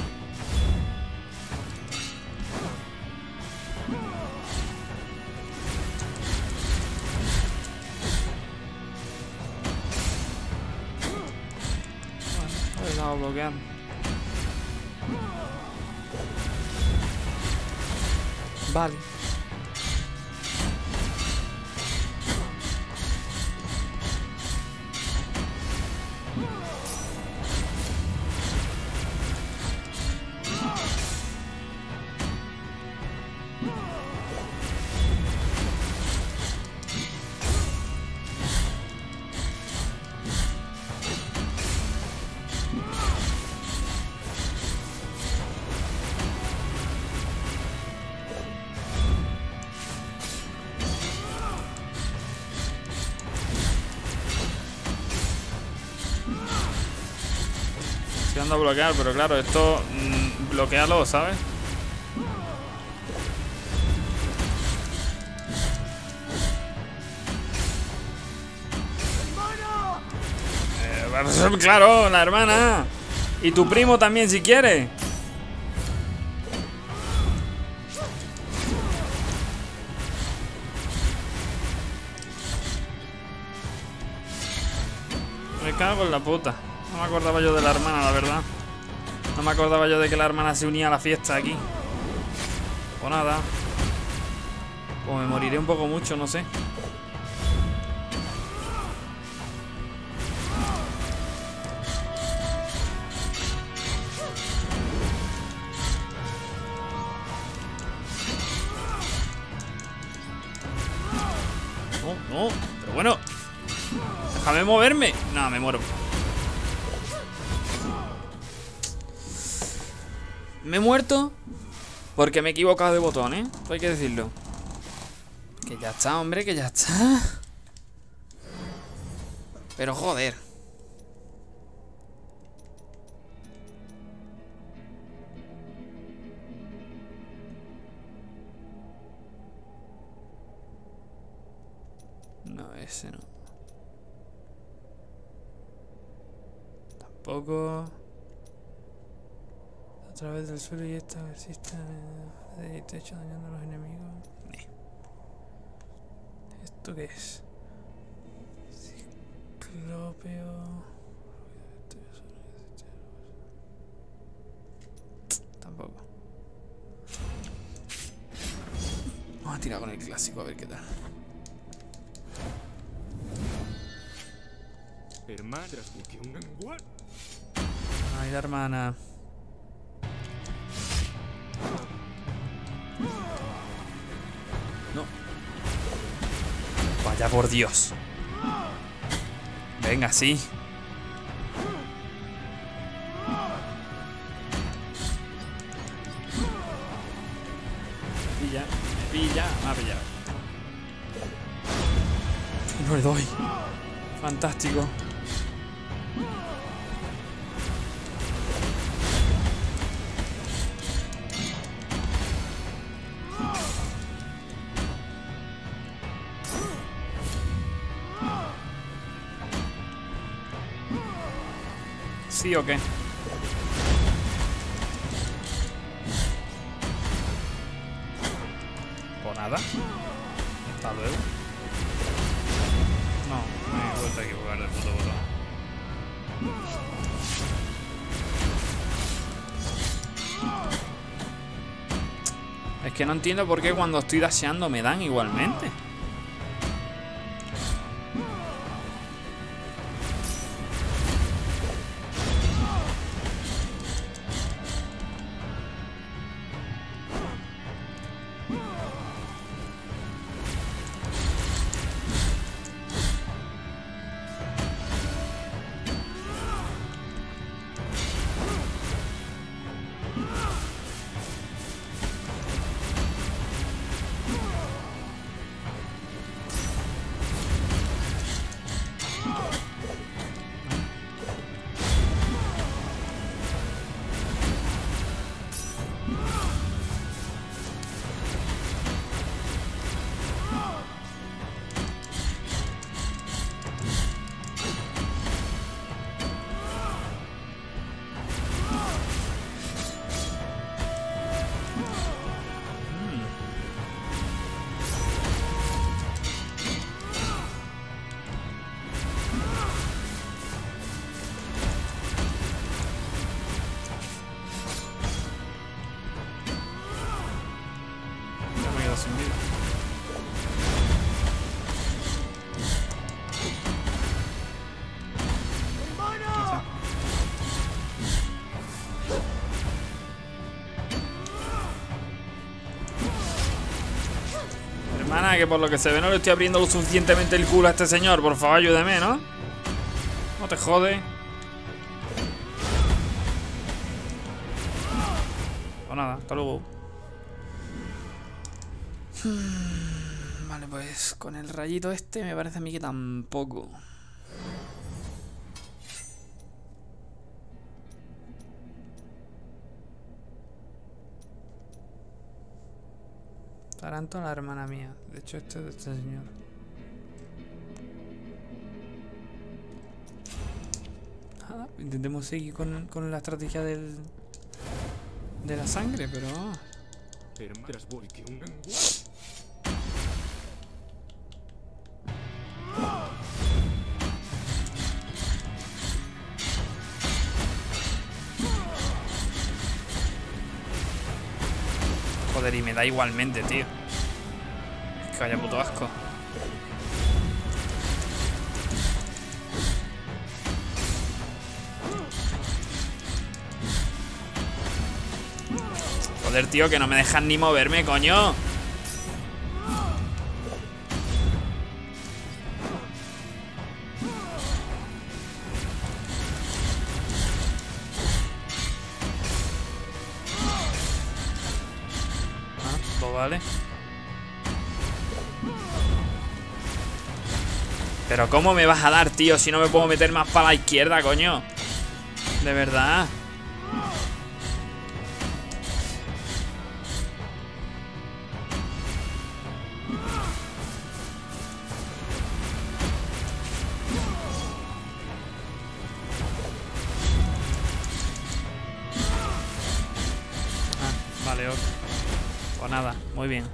Bueno, he dado a bloquear. Vale. Estoy dando a bloquear, pero claro, esto mmm, bloquealo, ¿sabes? Eh, claro, la hermana. Y tu primo también, si quiere. Me cago en la puta. No me acordaba yo de la hermana, la verdad. No me acordaba yo de que la hermana se unía a la fiesta aquí. Pues nada. Pues me moriré un poco mucho, no sé. No, no, pero bueno. Déjame moverme. No, me muero. Me he muerto porque me he equivocado de botón, ¿eh? Hay que decirlo. Que ya está, hombre, que ya está. Pero joder. No, ese no. Tampoco. A través del suelo y esta existe de techo dañando a los enemigos. Nee. ¿Esto qué es? Ciclópeo. Tampoco. Vamos a tirar con el clásico a ver qué tal. Hermana, Ay, la hermana. No. Vaya por Dios. Venga, sí. Me pilla, me pilla. Me ha pillado. Y no le doy. Fantástico. ¿Sí o qué? ¿Por nada? Hasta luego. No, me he vuelto a equivocar del puto botón. Es que no entiendo por qué cuando estoy dasheando me dan igualmente. Sin vida. Hermana, que por lo que se ve no le estoy abriendo lo suficientemente el culo a este señor. Por favor, ayúdeme, ¿no? No te jode. Pues nada, hasta luego. Vale, pues con el rayito este me parece a mí que tampoco. Taranto a la hermana mía. De hecho, este es de este señor. Nada, intentemos seguir con, con la estrategia del de la sangre, pero... Joder, y me da igualmente, tío. Es que vaya puto asco. Joder, tío, que no me dejan ni moverme, coño. todo, ¿vale? Pero ¿cómo me vas a dar, tío? Si no me puedo meter más para la izquierda, coño. De verdad. Ah, vale, ok. Pues nada, muy bien.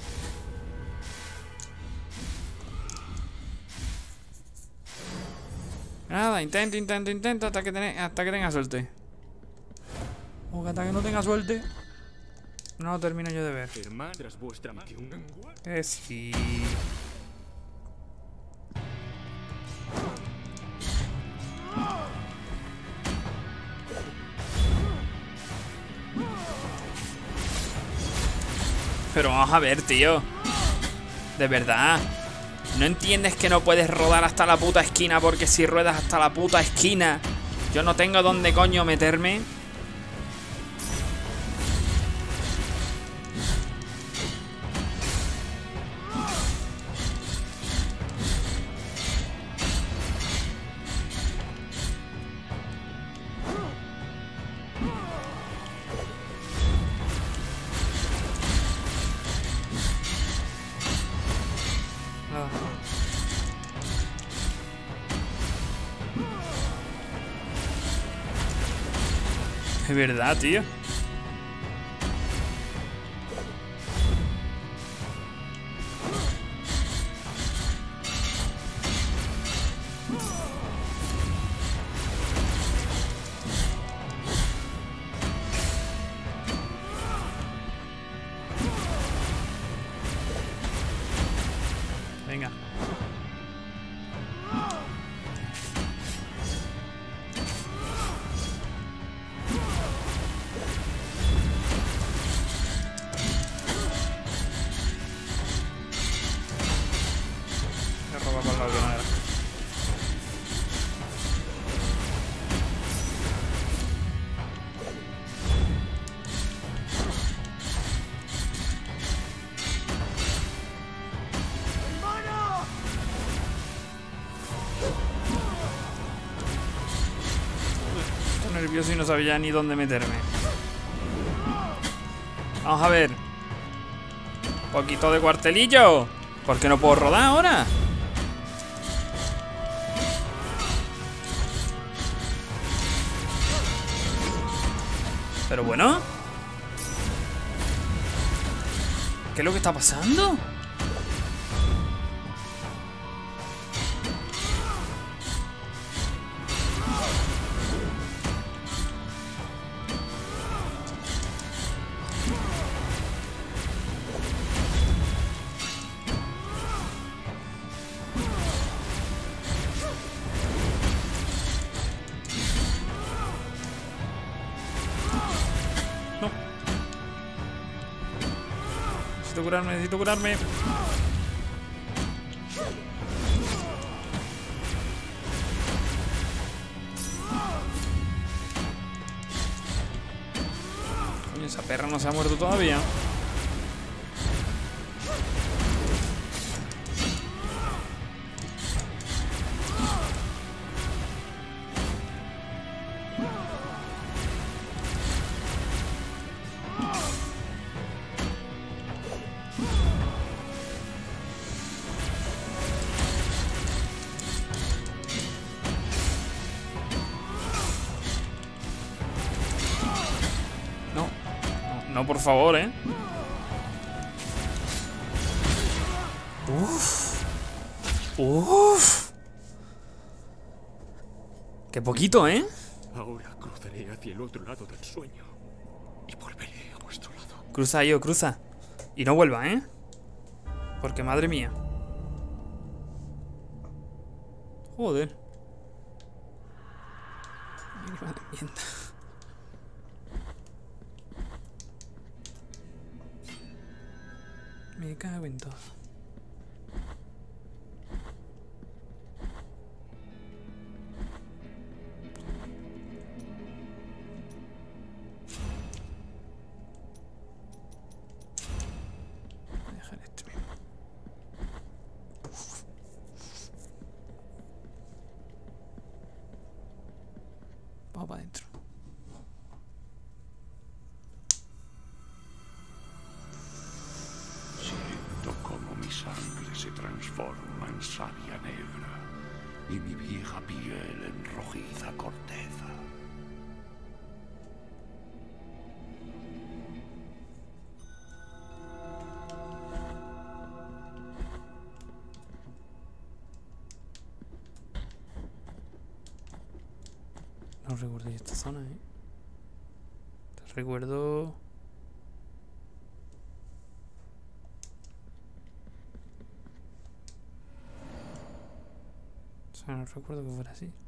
Nada, intento, intento, intento hasta que, ten hasta que tenga suerte. O que hasta que no tenga suerte, no lo termino yo de ver. Hermano, tras vuestra misión. Que sí. Pero vamos a ver, tío. De verdad. ¿No entiendes que no puedes rodar hasta la puta esquina? Porque si ruedas hasta la puta esquina, yo no tengo dónde coño meterme. Es verdad, tío. Venga. Nervioso y no sabía ni dónde meterme. Vamos a ver. Un poquito de cuartelillo. ¿Por qué no puedo rodar ahora? Pero bueno, ¿qué es lo que está pasando? Necesito curarme, necesito curarme. Coño, esa perra no se ha muerto todavía. No, por favor, ¿eh? Uf. Uf. Qué poquito, ¿eh? Ahora cruzaré hacia el otro lado del sueño y volveré a vuestro lado. Cruza, yo, cruza. Y no vuelva, ¿eh? Porque madre mía. Joder. Madre mía. Me cago en todo. y mi vieja piel en rojiza corteza. No recuerdo esta zona, ¿eh? Recuerdo... O sea, no recuerdo que fuera así.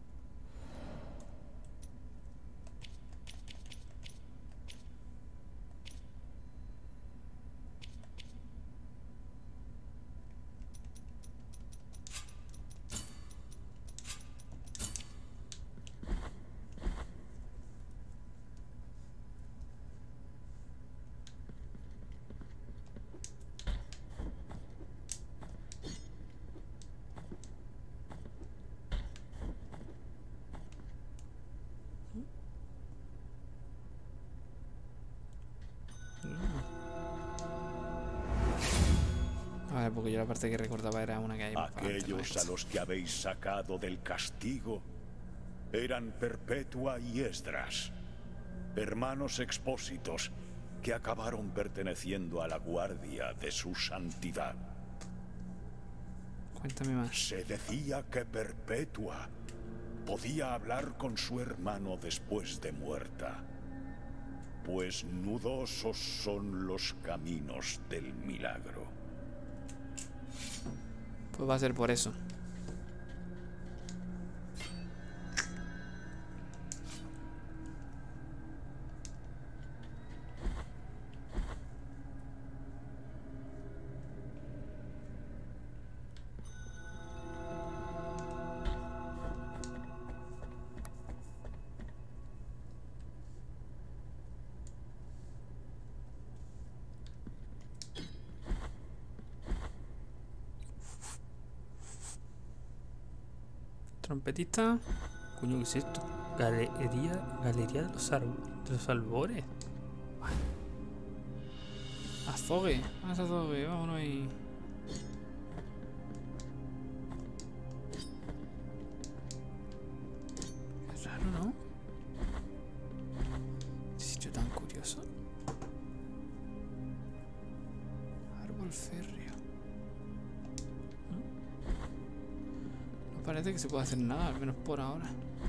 Vale, porque yo la parte que recordaba era una que hay más para adelante, Aquellos ¿no? a los que habéis sacado del castigo eran Perpetua y Esdras, hermanos expósitos que acabaron perteneciendo a la guardia de su santidad. Cuéntame más. Se decía que Perpetua podía hablar con su hermano después de muerta, pues nudosos son los caminos del milagro. Pues va a ser por eso. Trompetista. Coño, ¿qué es esto? Galería, galería de los, de los albores. Vale. Azogue. Vamos a azogue. Vámonos ahí. Es raro, ¿no? Qué sitio tan curioso. Árbol férreo. Parece que se puede hacer nada, al menos por ahora.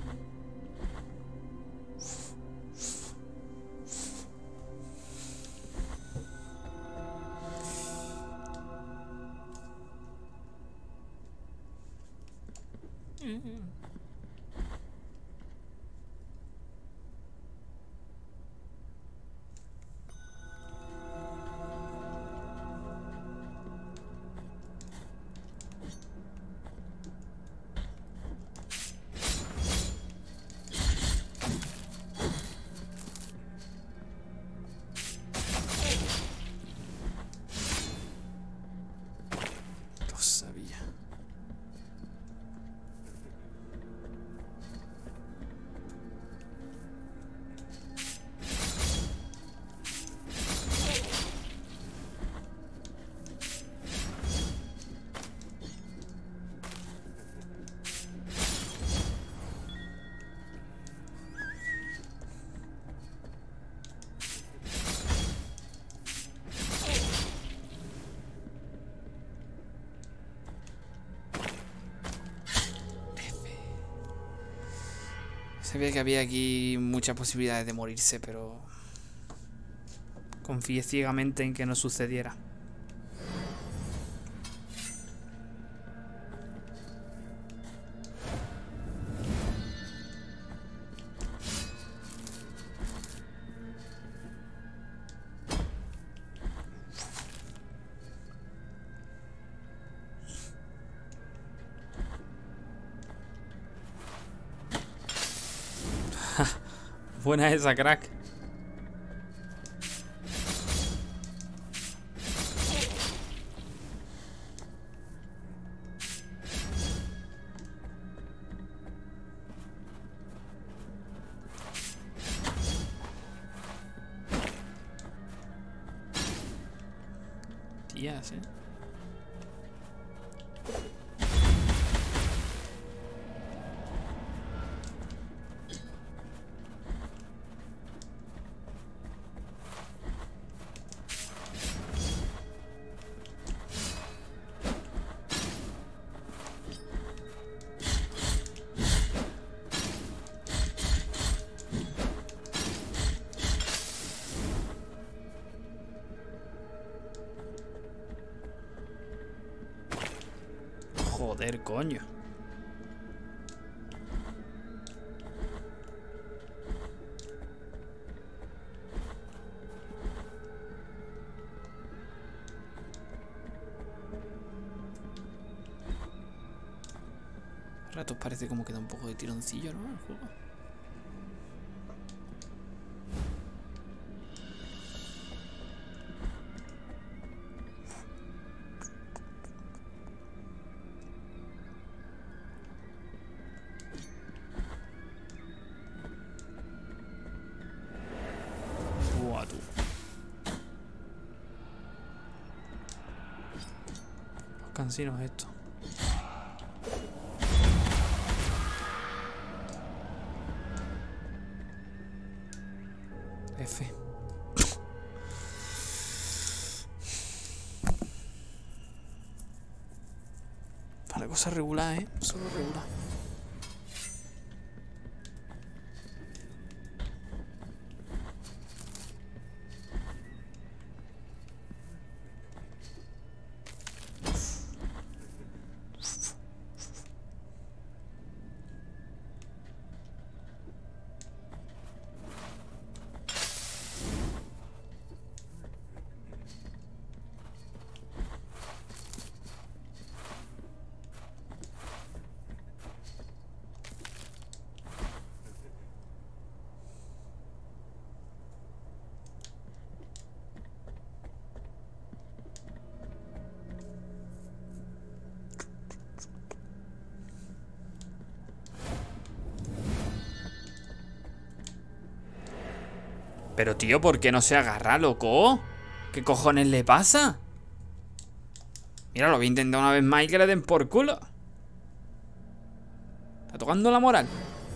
Sabía que había aquí muchas posibilidades de morirse, pero confié ciegamente en que no sucediera. Buena esa, crack. Tías, eh. Joder, coño. A ratos parece como que da un poco de tironcillo, ¿no? El juego. Buah, tú. Los cansinos estos. F. Para cosas regular, ¿eh? Solo regular. Pero tío, ¿por qué no se agarra, loco? ¿Qué cojones le pasa? Mira, lo voy a intentar una vez más y que le den por culo. Está tocando la moral.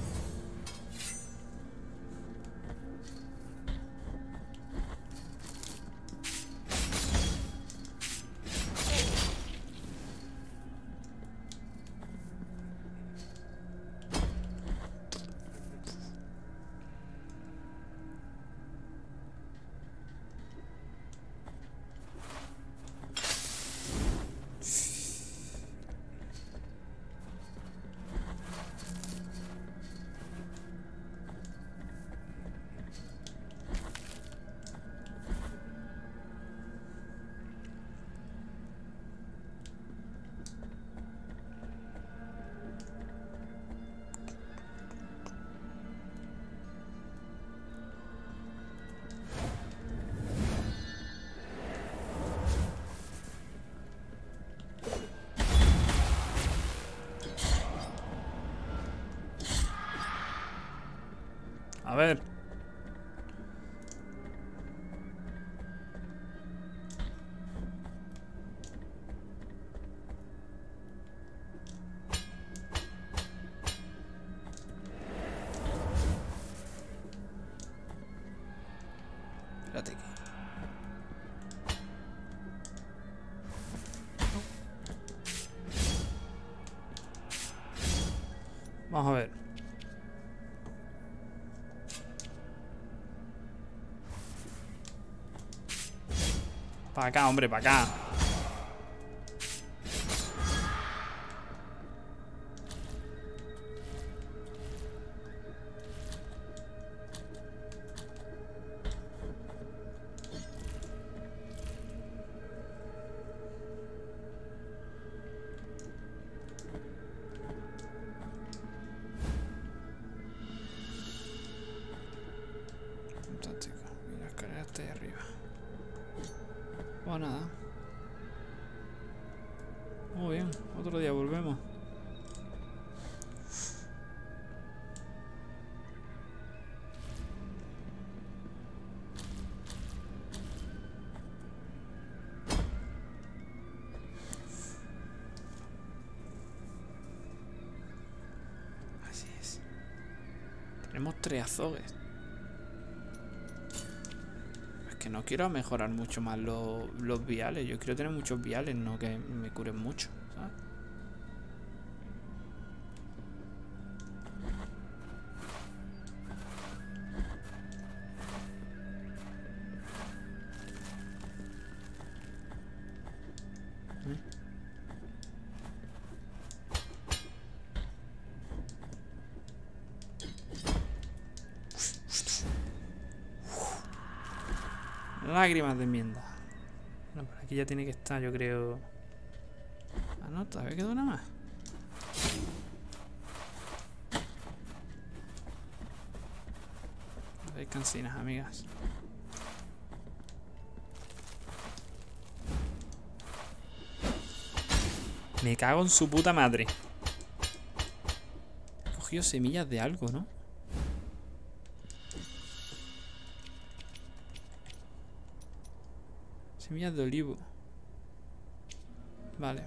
A ver. Espérate. Vamos a ver. Para acá, hombre, para acá. Fantástico. Y la escalera está ahí arriba. Pues nada. Muy bien, otro día volvemos. Así es. Tenemos tres azogues. Que no quiero mejorar mucho más los, los viales. Yo quiero tener muchos viales, no que me curen mucho, ¿sabes? ¿Eh? Lágrimas de enmienda. Bueno, por aquí ya tiene que estar, yo creo. Ah, no, todavía queda una más. Hay cansinas, amigas. Me cago en su puta madre. He cogido semillas de algo, ¿no? Semillas de olivo. Vale.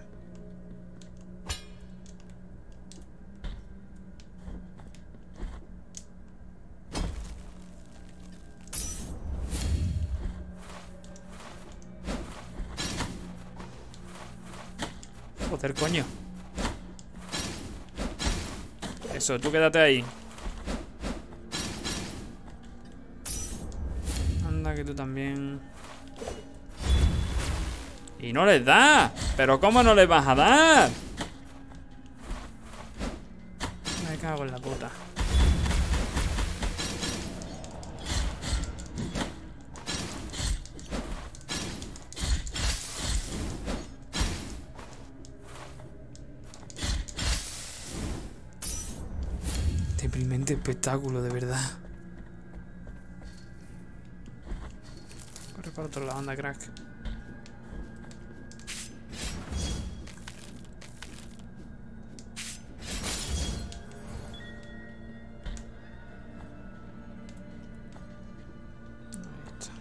Joder, coño. Eso, tú quédate ahí. Anda, que tú también. Y no les da. Pero ¿cómo no les vas a dar? Me cago en la puta. Deprimente espectáculo, de verdad. Corre para otro lado, anda, crack. Ahí está.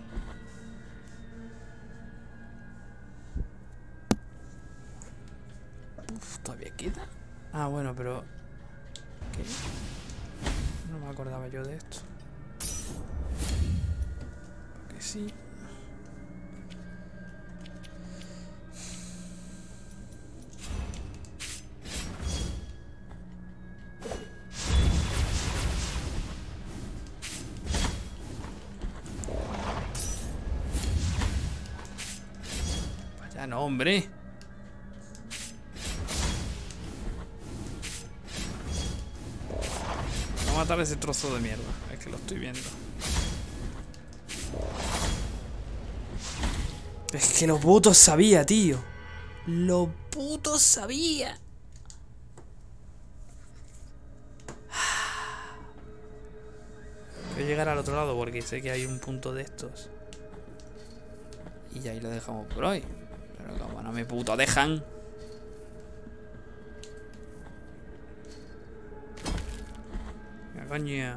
Uf, ¿todavía queda? Ah, bueno, pero... ¿qué? No me acordaba yo de esto. Porque sí. Vaya no, hombre. Voy a matar ese trozo de mierda. Es que lo estoy viendo. Es que lo puto sabía, tío. Lo puto sabía. Voy a llegar al otro lado porque sé que hay un punto de estos. Y ahí lo dejamos por hoy. Pero como no me puto dejan. Coño.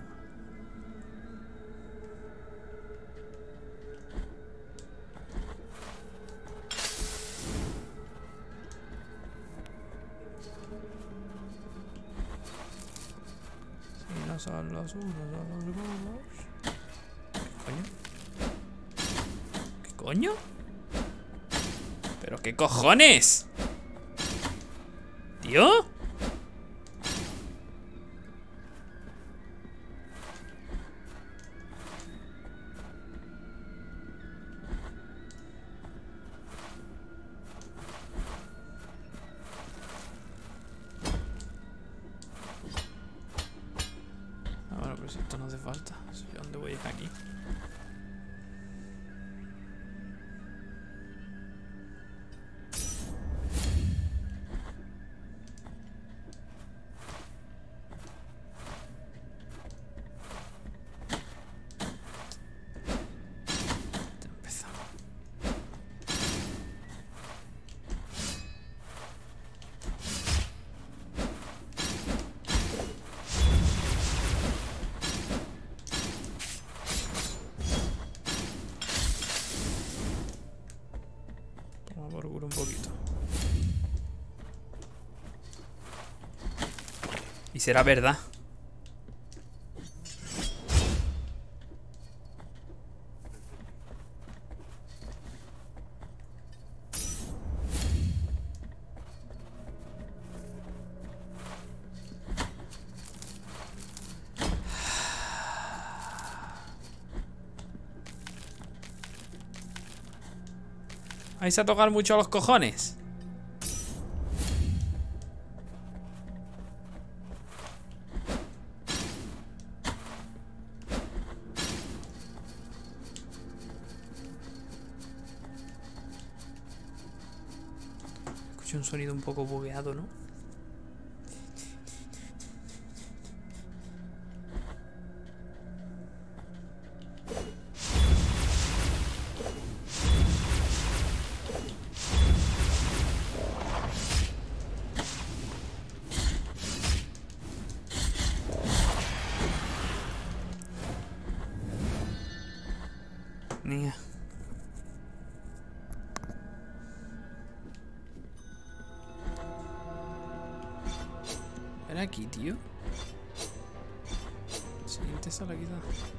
Si no son los unos, son los unos. ¿Qué coño? ¿Qué coño? ¿Pero qué cojones? ¿Tío? Si esto no hace falta. ¿Dónde voy? Es aquí. Empezamos. Por culo un poquito. Y será verdad. ¿Vais a tocar mucho los cojones? Escucho un sonido un poco bugueado, ¿no? Niña. ¿Era aquí, tío? Siguiente sala quizá.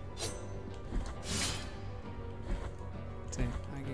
Sí, aquí.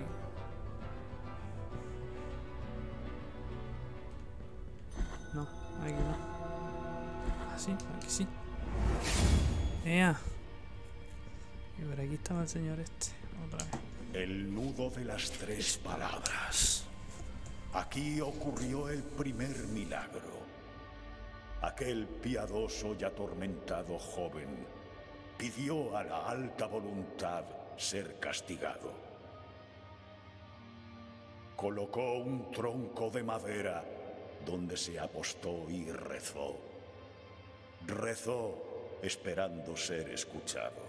No, aquí no. Ah, sí, aquí sí. ¡Ea! Y por aquí estaba el señor este. Otra vez. El nudo de las tres palabras. Aquí ocurrió el primer milagro. Aquel piadoso y atormentado joven pidió a la alta voluntad ser castigado. Colocó un tronco de madera donde se apostó y rezó. Rezó esperando ser escuchado.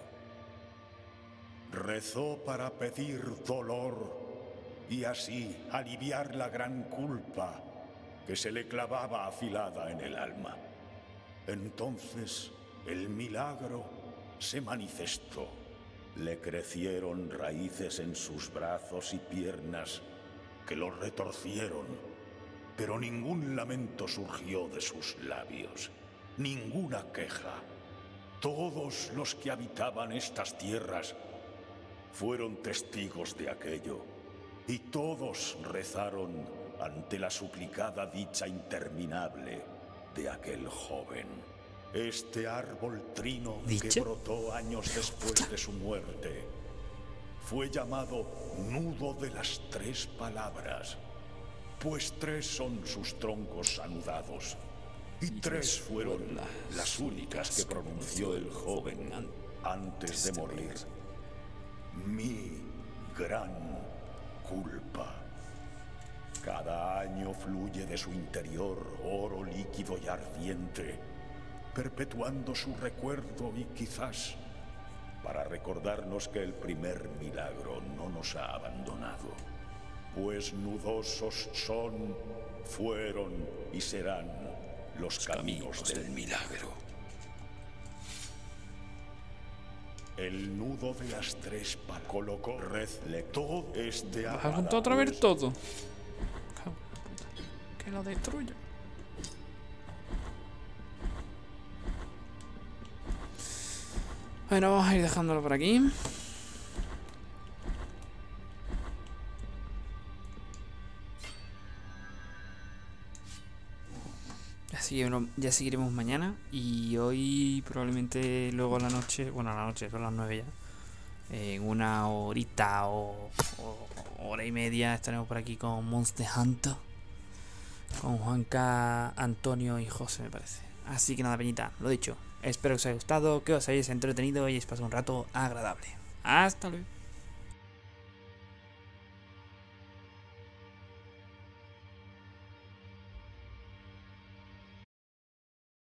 Rezó para pedir dolor y así aliviar la gran culpa que se le clavaba afilada en el alma. Entonces el milagro se manifestó. Le crecieron raíces en sus brazos y piernas que lo retorcieron, pero ningún lamento surgió de sus labios, ninguna queja. Todos los que habitaban estas tierras fueron testigos de aquello, y todos rezaron ante la suplicada dicha interminable de aquel joven. Este árbol trino ¿Dicha? que brotó años después de su muerte fue llamado nudo de las tres palabras, pues tres son sus troncos anudados, y tres fueron las únicas que pronunció el joven antes de morir. Mi gran culpa. Cada año fluye de su interior oro líquido y ardiente, perpetuando su recuerdo y quizás para recordarnos que el primer milagro no nos ha abandonado. Pues nudosos son, fueron y serán los caminos del milagro. El nudo de las tres palabras colocó Redle todo este ¿Vas a contar otra vez todo? Cago en la puta. Que lo destruya. Bueno, vamos a ir dejándolo por aquí. Ya seguiremos, ya seguiremos mañana. Y hoy probablemente luego a la noche, bueno, a la noche, son las nueve ya, en una horita o, o hora y media estaremos por aquí con Monster Hunter, con Juanca, Antonio y José, me parece. Así que nada, peñita, lo dicho. Espero que os haya gustado, que os hayáis entretenido y hayáis pasado un rato agradable. Hasta luego.